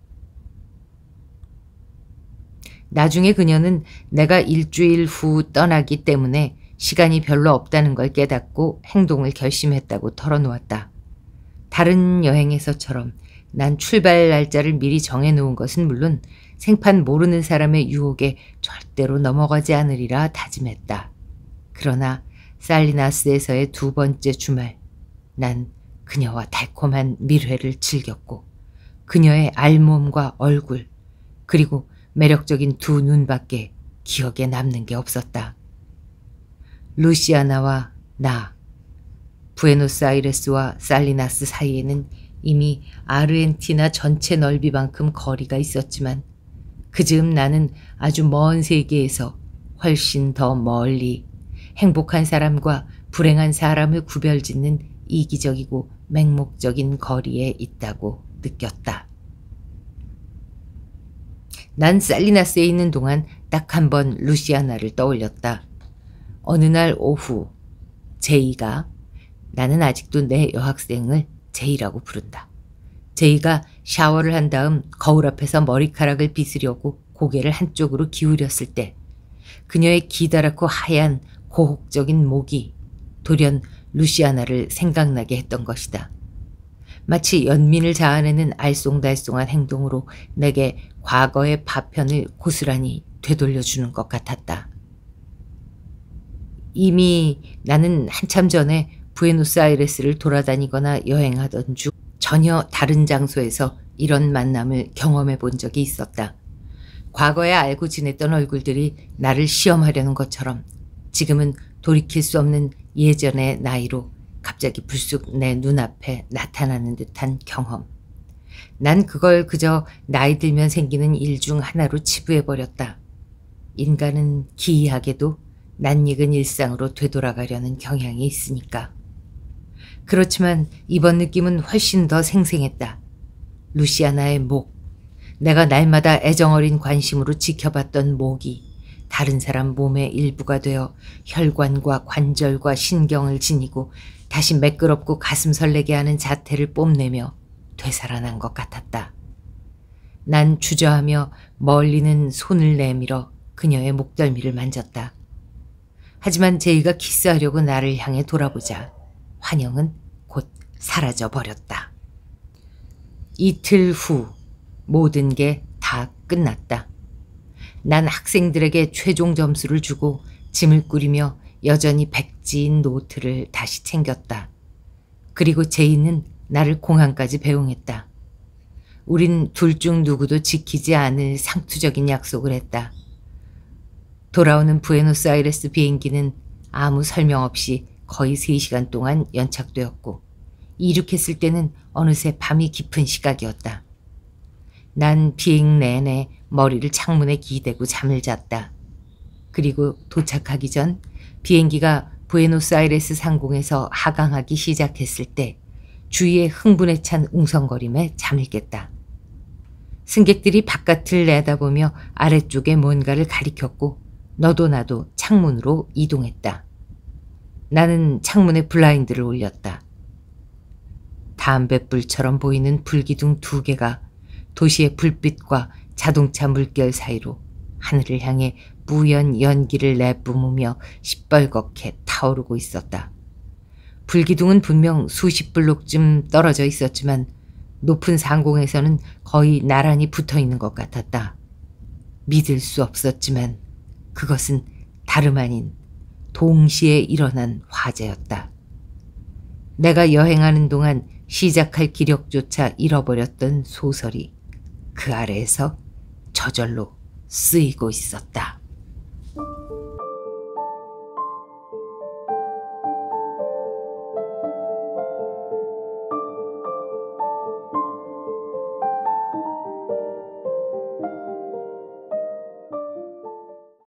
나중에 그녀는 내가 일주일 후 떠나기 때문에 시간이 별로 없다는 걸 깨닫고 행동을 결심했다고 털어놓았다. 다른 여행에서처럼 난 출발 날짜를 미리 정해놓은 것은 물론 생판 모르는 사람의 유혹에 절대로 넘어가지 않으리라 다짐했다. 그러나 살리나스에서의 두 번째 주말, 난 그녀와 달콤한 밀회를 즐겼고 그녀의 알몸과 얼굴 그리고 매력적인 두 눈밖에 기억에 남는 게 없었다. 루시아나와 나, 부에노스아이레스와 살리나스 사이에는 이미 아르헨티나 전체 넓이만큼 거리가 있었지만 그 즈음 나는 아주 먼 세계에서 훨씬 더 멀리 행복한 사람과 불행한 사람을 구별짓는 이기적이고 맹목적인 거리에 있다고 느꼈다. 난 살리나스에 있는 동안 딱 한 번 루시아나를 떠올렸다. 어느 날 오후 제이가, 나는 아직도 내 여학생을 제이라고 부른다. 제이가 샤워를 한 다음 거울 앞에서 머리카락을 빗으려고 고개를 한쪽으로 기울였을 때 그녀의 기다랗고 하얀 고혹적인 목이 돌연 루시아나를 생각나게 했던 것이다. 마치 연민을 자아내는 알쏭달쏭한 행동으로 내게 과거의 파편을 고스란히 되돌려주는 것 같았다. 이미 나는 한참 전에 부에노스아이레스를 돌아다니거나 여행하던 중 전혀 다른 장소에서 이런 만남을 경험해 본 적이 있었다. 과거에 알고 지냈던 얼굴들이 나를 시험하려는 것처럼 지금은 돌이킬 수 없는 예전의 나이로 갑자기 불쑥 내 눈앞에 나타나는 듯한 경험. 난 그걸 그저 나이 들면 생기는 일 중 하나로 치부해버렸다. 인간은 기이하게도 낯익은 일상으로 되돌아가려는 경향이 있으니까. 그렇지만 이번 느낌은 훨씬 더 생생했다. 루시아나의 목, 내가 날마다 애정어린 관심으로 지켜봤던 목이 다른 사람 몸의 일부가 되어 혈관과 관절과 신경을 지니고 다시 매끄럽고 가슴 설레게 하는 자태를 뽐내며 되살아난 것 같았다. 난 주저하며 멀리는 손을 내밀어 그녀의 목덜미를 만졌다. 하지만 제이가 키스하려고 나를 향해 돌아보자 환영은 곧 사라져버렸다. 이틀 후 모든 게 다 끝났다. 난 학생들에게 최종 점수를 주고 짐을 꾸리며 여전히 백지인 노트를 다시 챙겼다. 그리고 제이는 나를 공항까지 배웅했다. 우린 둘 중 누구도 지키지 않을 상투적인 약속을 했다. 돌아오는 부에노스아이레스 비행기는 아무 설명 없이 거의 세 시간 동안 연착되었고 이륙했을 때는 어느새 밤이 깊은 시각이었다. 난 비행 내내 머리를 창문에 기대고 잠을 잤다. 그리고 도착하기 전 비행기가 부에노스아이레스 상공에서 하강하기 시작했을 때 주위에 흥분에 찬 웅성거림에 잠을 깼다. 승객들이 바깥을 내다보며 아래쪽에 뭔가를 가리켰고 너도 나도 창문으로 이동했다. 나는 창문에 블라인드를 올렸다. 담뱃불처럼 보이는 불기둥 두 개가 도시의 불빛과 자동차 물결 사이로 하늘을 향해 뿌연 연기를 내뿜으며 시뻘겋게 타오르고 있었다. 불기둥은 분명 수십 블록쯤 떨어져 있었지만 높은 상공에서는 거의 나란히 붙어있는 것 같았다. 믿을 수 없었지만 그것은 다름 아닌 동시에 일어난 화재였다. 내가 여행하는 동안 시작할 기력조차 잃어버렸던 소설이 그 아래에서 저절로 쓰이고 있었다.